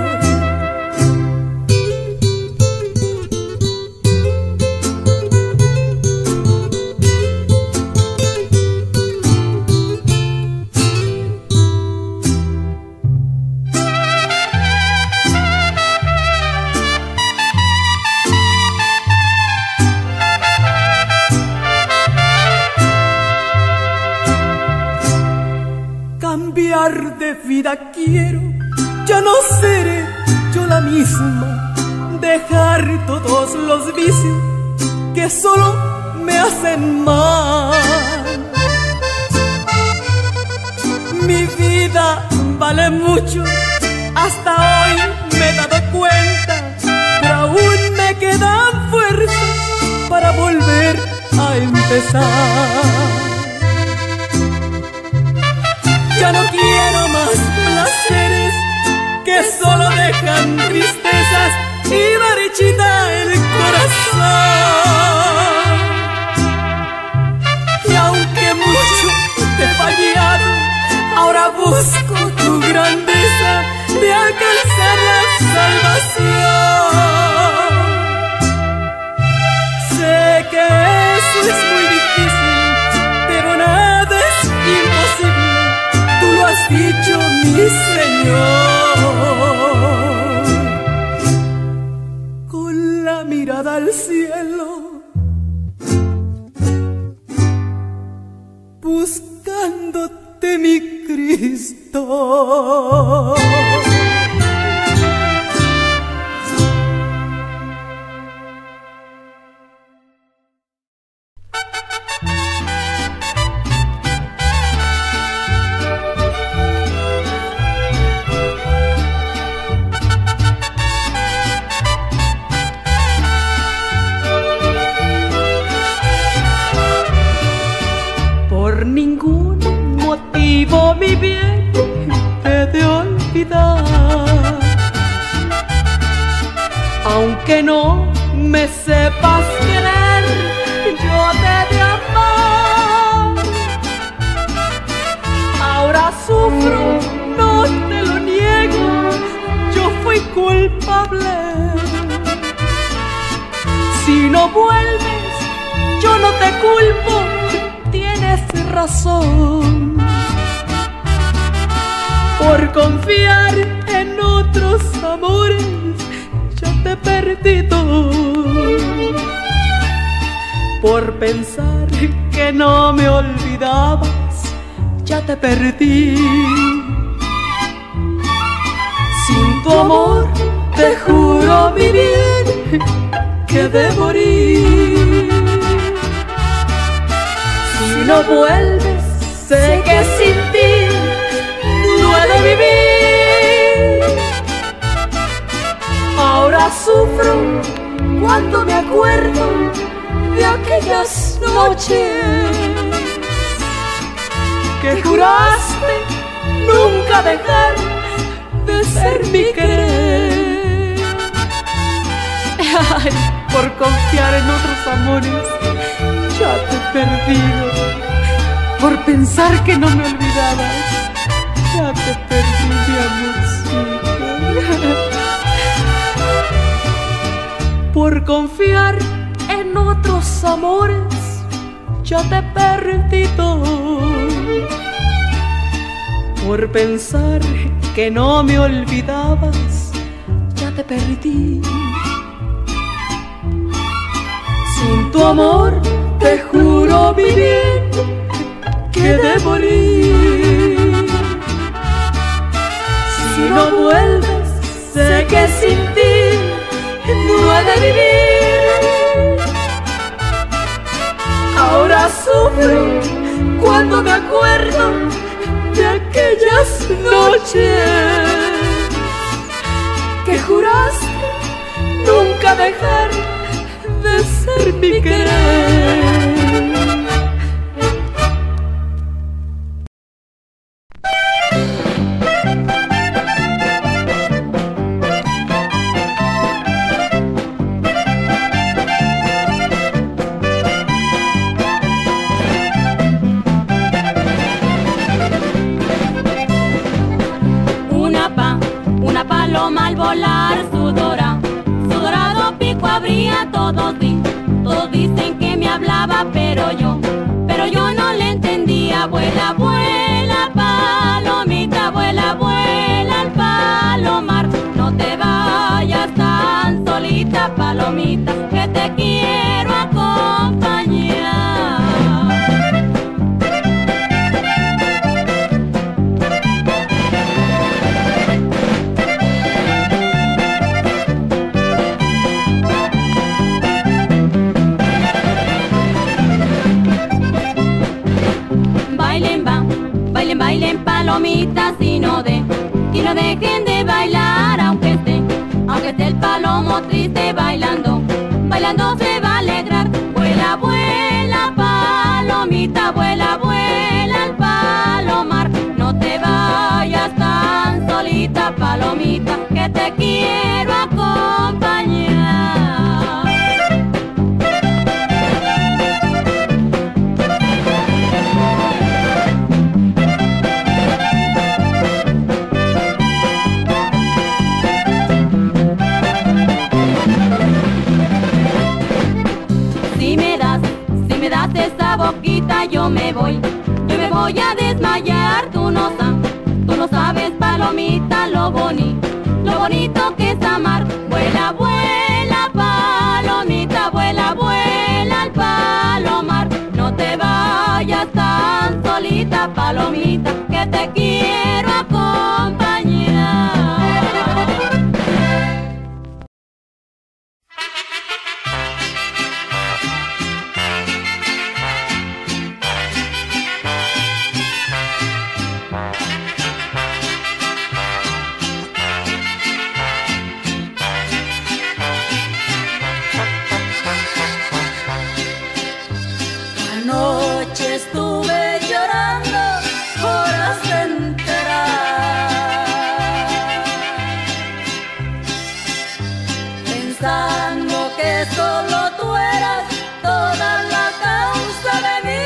De vida quiero, ya no seré yo la misma, dejar todos los vicios que solo me hacen mal. Mi vida vale mucho, hasta hoy me he dado cuenta, pero aún me quedan fuerzas para volver a empezar. Ya no quiero más placeres que solo dejan tristezas y marchita el corazón. Y aunque mucho te he fallado, ahora busco tu grandeza de alcanzar la salvación. Sé que eso es muy difícil, pero nada es imposible. Tú lo has dicho, mi Señor. Con la mirada al cielo, buscándote, mi Cristo. Mi bien, te he de olvidar, aunque no me sepas querer, yo te he de amar. Ahora sufro, no te lo niego, yo fui culpable. Si no vuelves, yo no te culpo, tienes razón. Por confiar en otros amores, ya te he perdido. Por pensar que no me olvidabas, ya te perdí. Sin tu amor, te juro mi bien, que he de morir. Si no vuelves, sé que sin ti no he de vivir. Ahora sufro cuando me acuerdo de aquellas noches que juraste nunca dejar de ser mi querer. Ay, por confiar en otros amores, ya te he perdido. Por pensar que no me olvidabas, ya te perdí, mi amorcito. Por confiar en otros amores, ya te he perdido. Por pensar que no me olvidabas, ya te perdí. Sin tu amor te juro mi bien que de morir. Si no vuelves, sé que sin ti no he de vivir. Ahora sufro cuando me acuerdo de aquellas noches que juraste nunca dejar de ser mi querer. Una pa, una paloma al volar su dora, su dorado pico abría, todos di, todos dicen que me hablaba, pero yo, pero yo no le entendía. Vuela, vuela, palomita, vuela, vuela al palomar, no te vayas tan solita, palomita, que te quiero acompañar. Bailen, bailen palomitas y no de, y no dejen de bailar, aunque esté, aunque esté el palomo triste bailando, bailando se va a alegrar. Vuela, vuela palomita, vuela, vuela al palomar, no te vayas tan solita, palomita, que te quiero acompañar. Esa boquita yo me voy, yo me voy a desmayar. Tú no sabes, tú no sabes palomita lo bonito, lo bonito que es amar. Vuela, vuela palomita, vuela, vuela al palomar, no te vayas tan solita, palomita, que te quiero acompañar. Anoche estuve llorando horas enteras, pensando que solo tú eras toda la causa de mi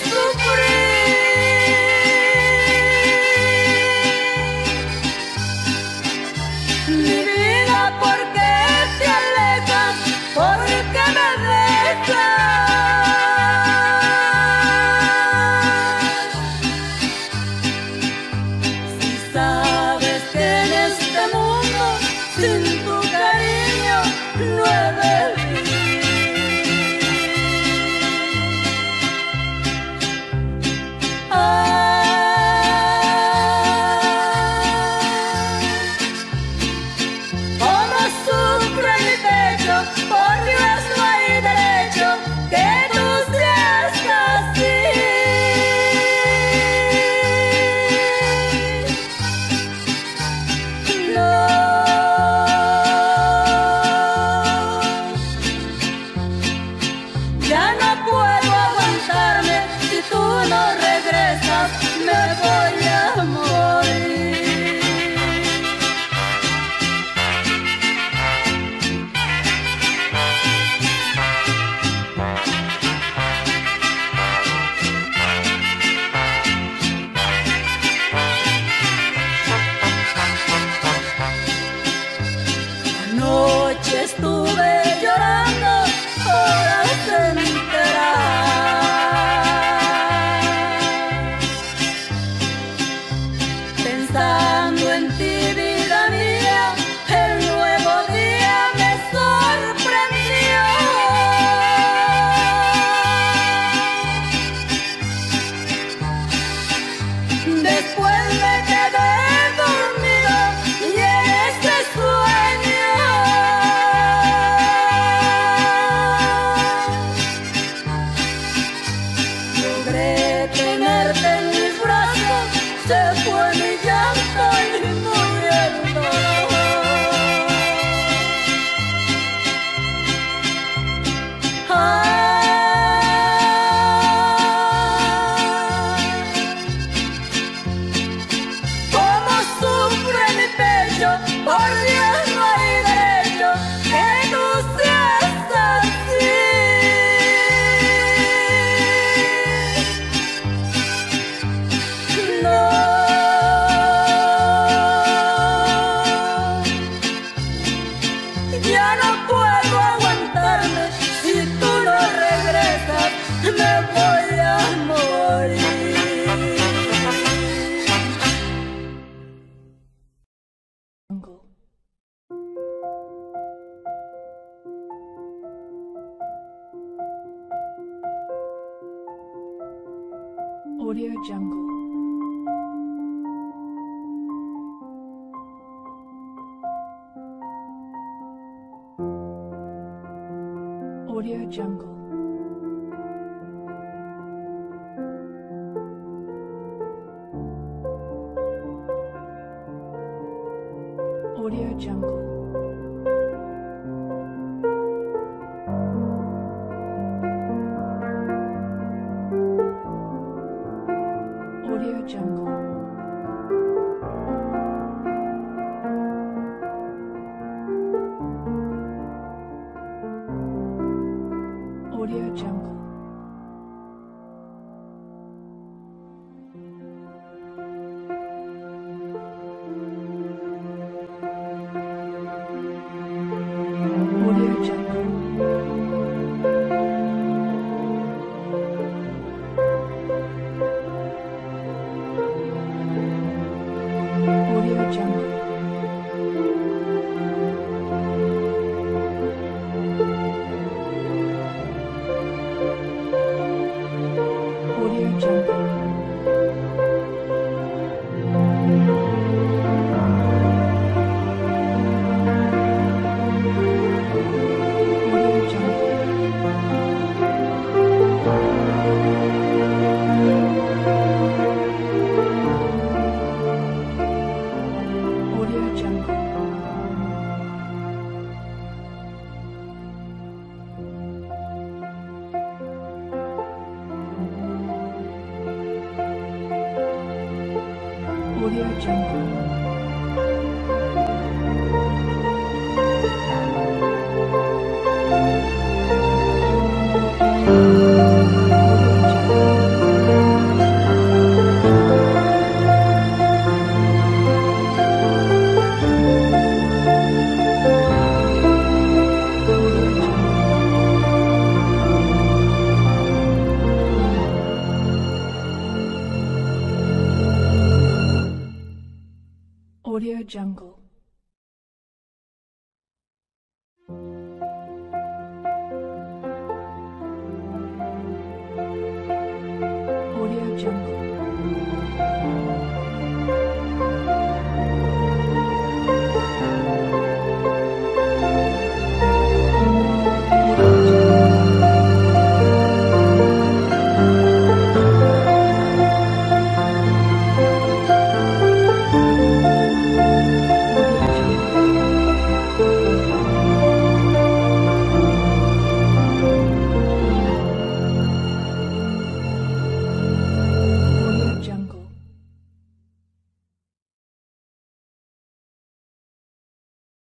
sufrir. Mi vida, ¿por qué te alejas? ¿Por qué me dejas? Sin tu cariño no he de vivir. Ay, cómo sufre mi pecho, por Dios no hay derecho que tú seas así. No. Ya no puedo aguantarme, si tú no regresas me voy a morir. Anoche estuve llorando horas enteras, Audio Jungle. Audio Jungle. Audio Jungle. Audio Jungle. Audio Jungle. Audio Jungle. Audio Jungle. Audio Jungle. Audio Jungle. Audio Jungle.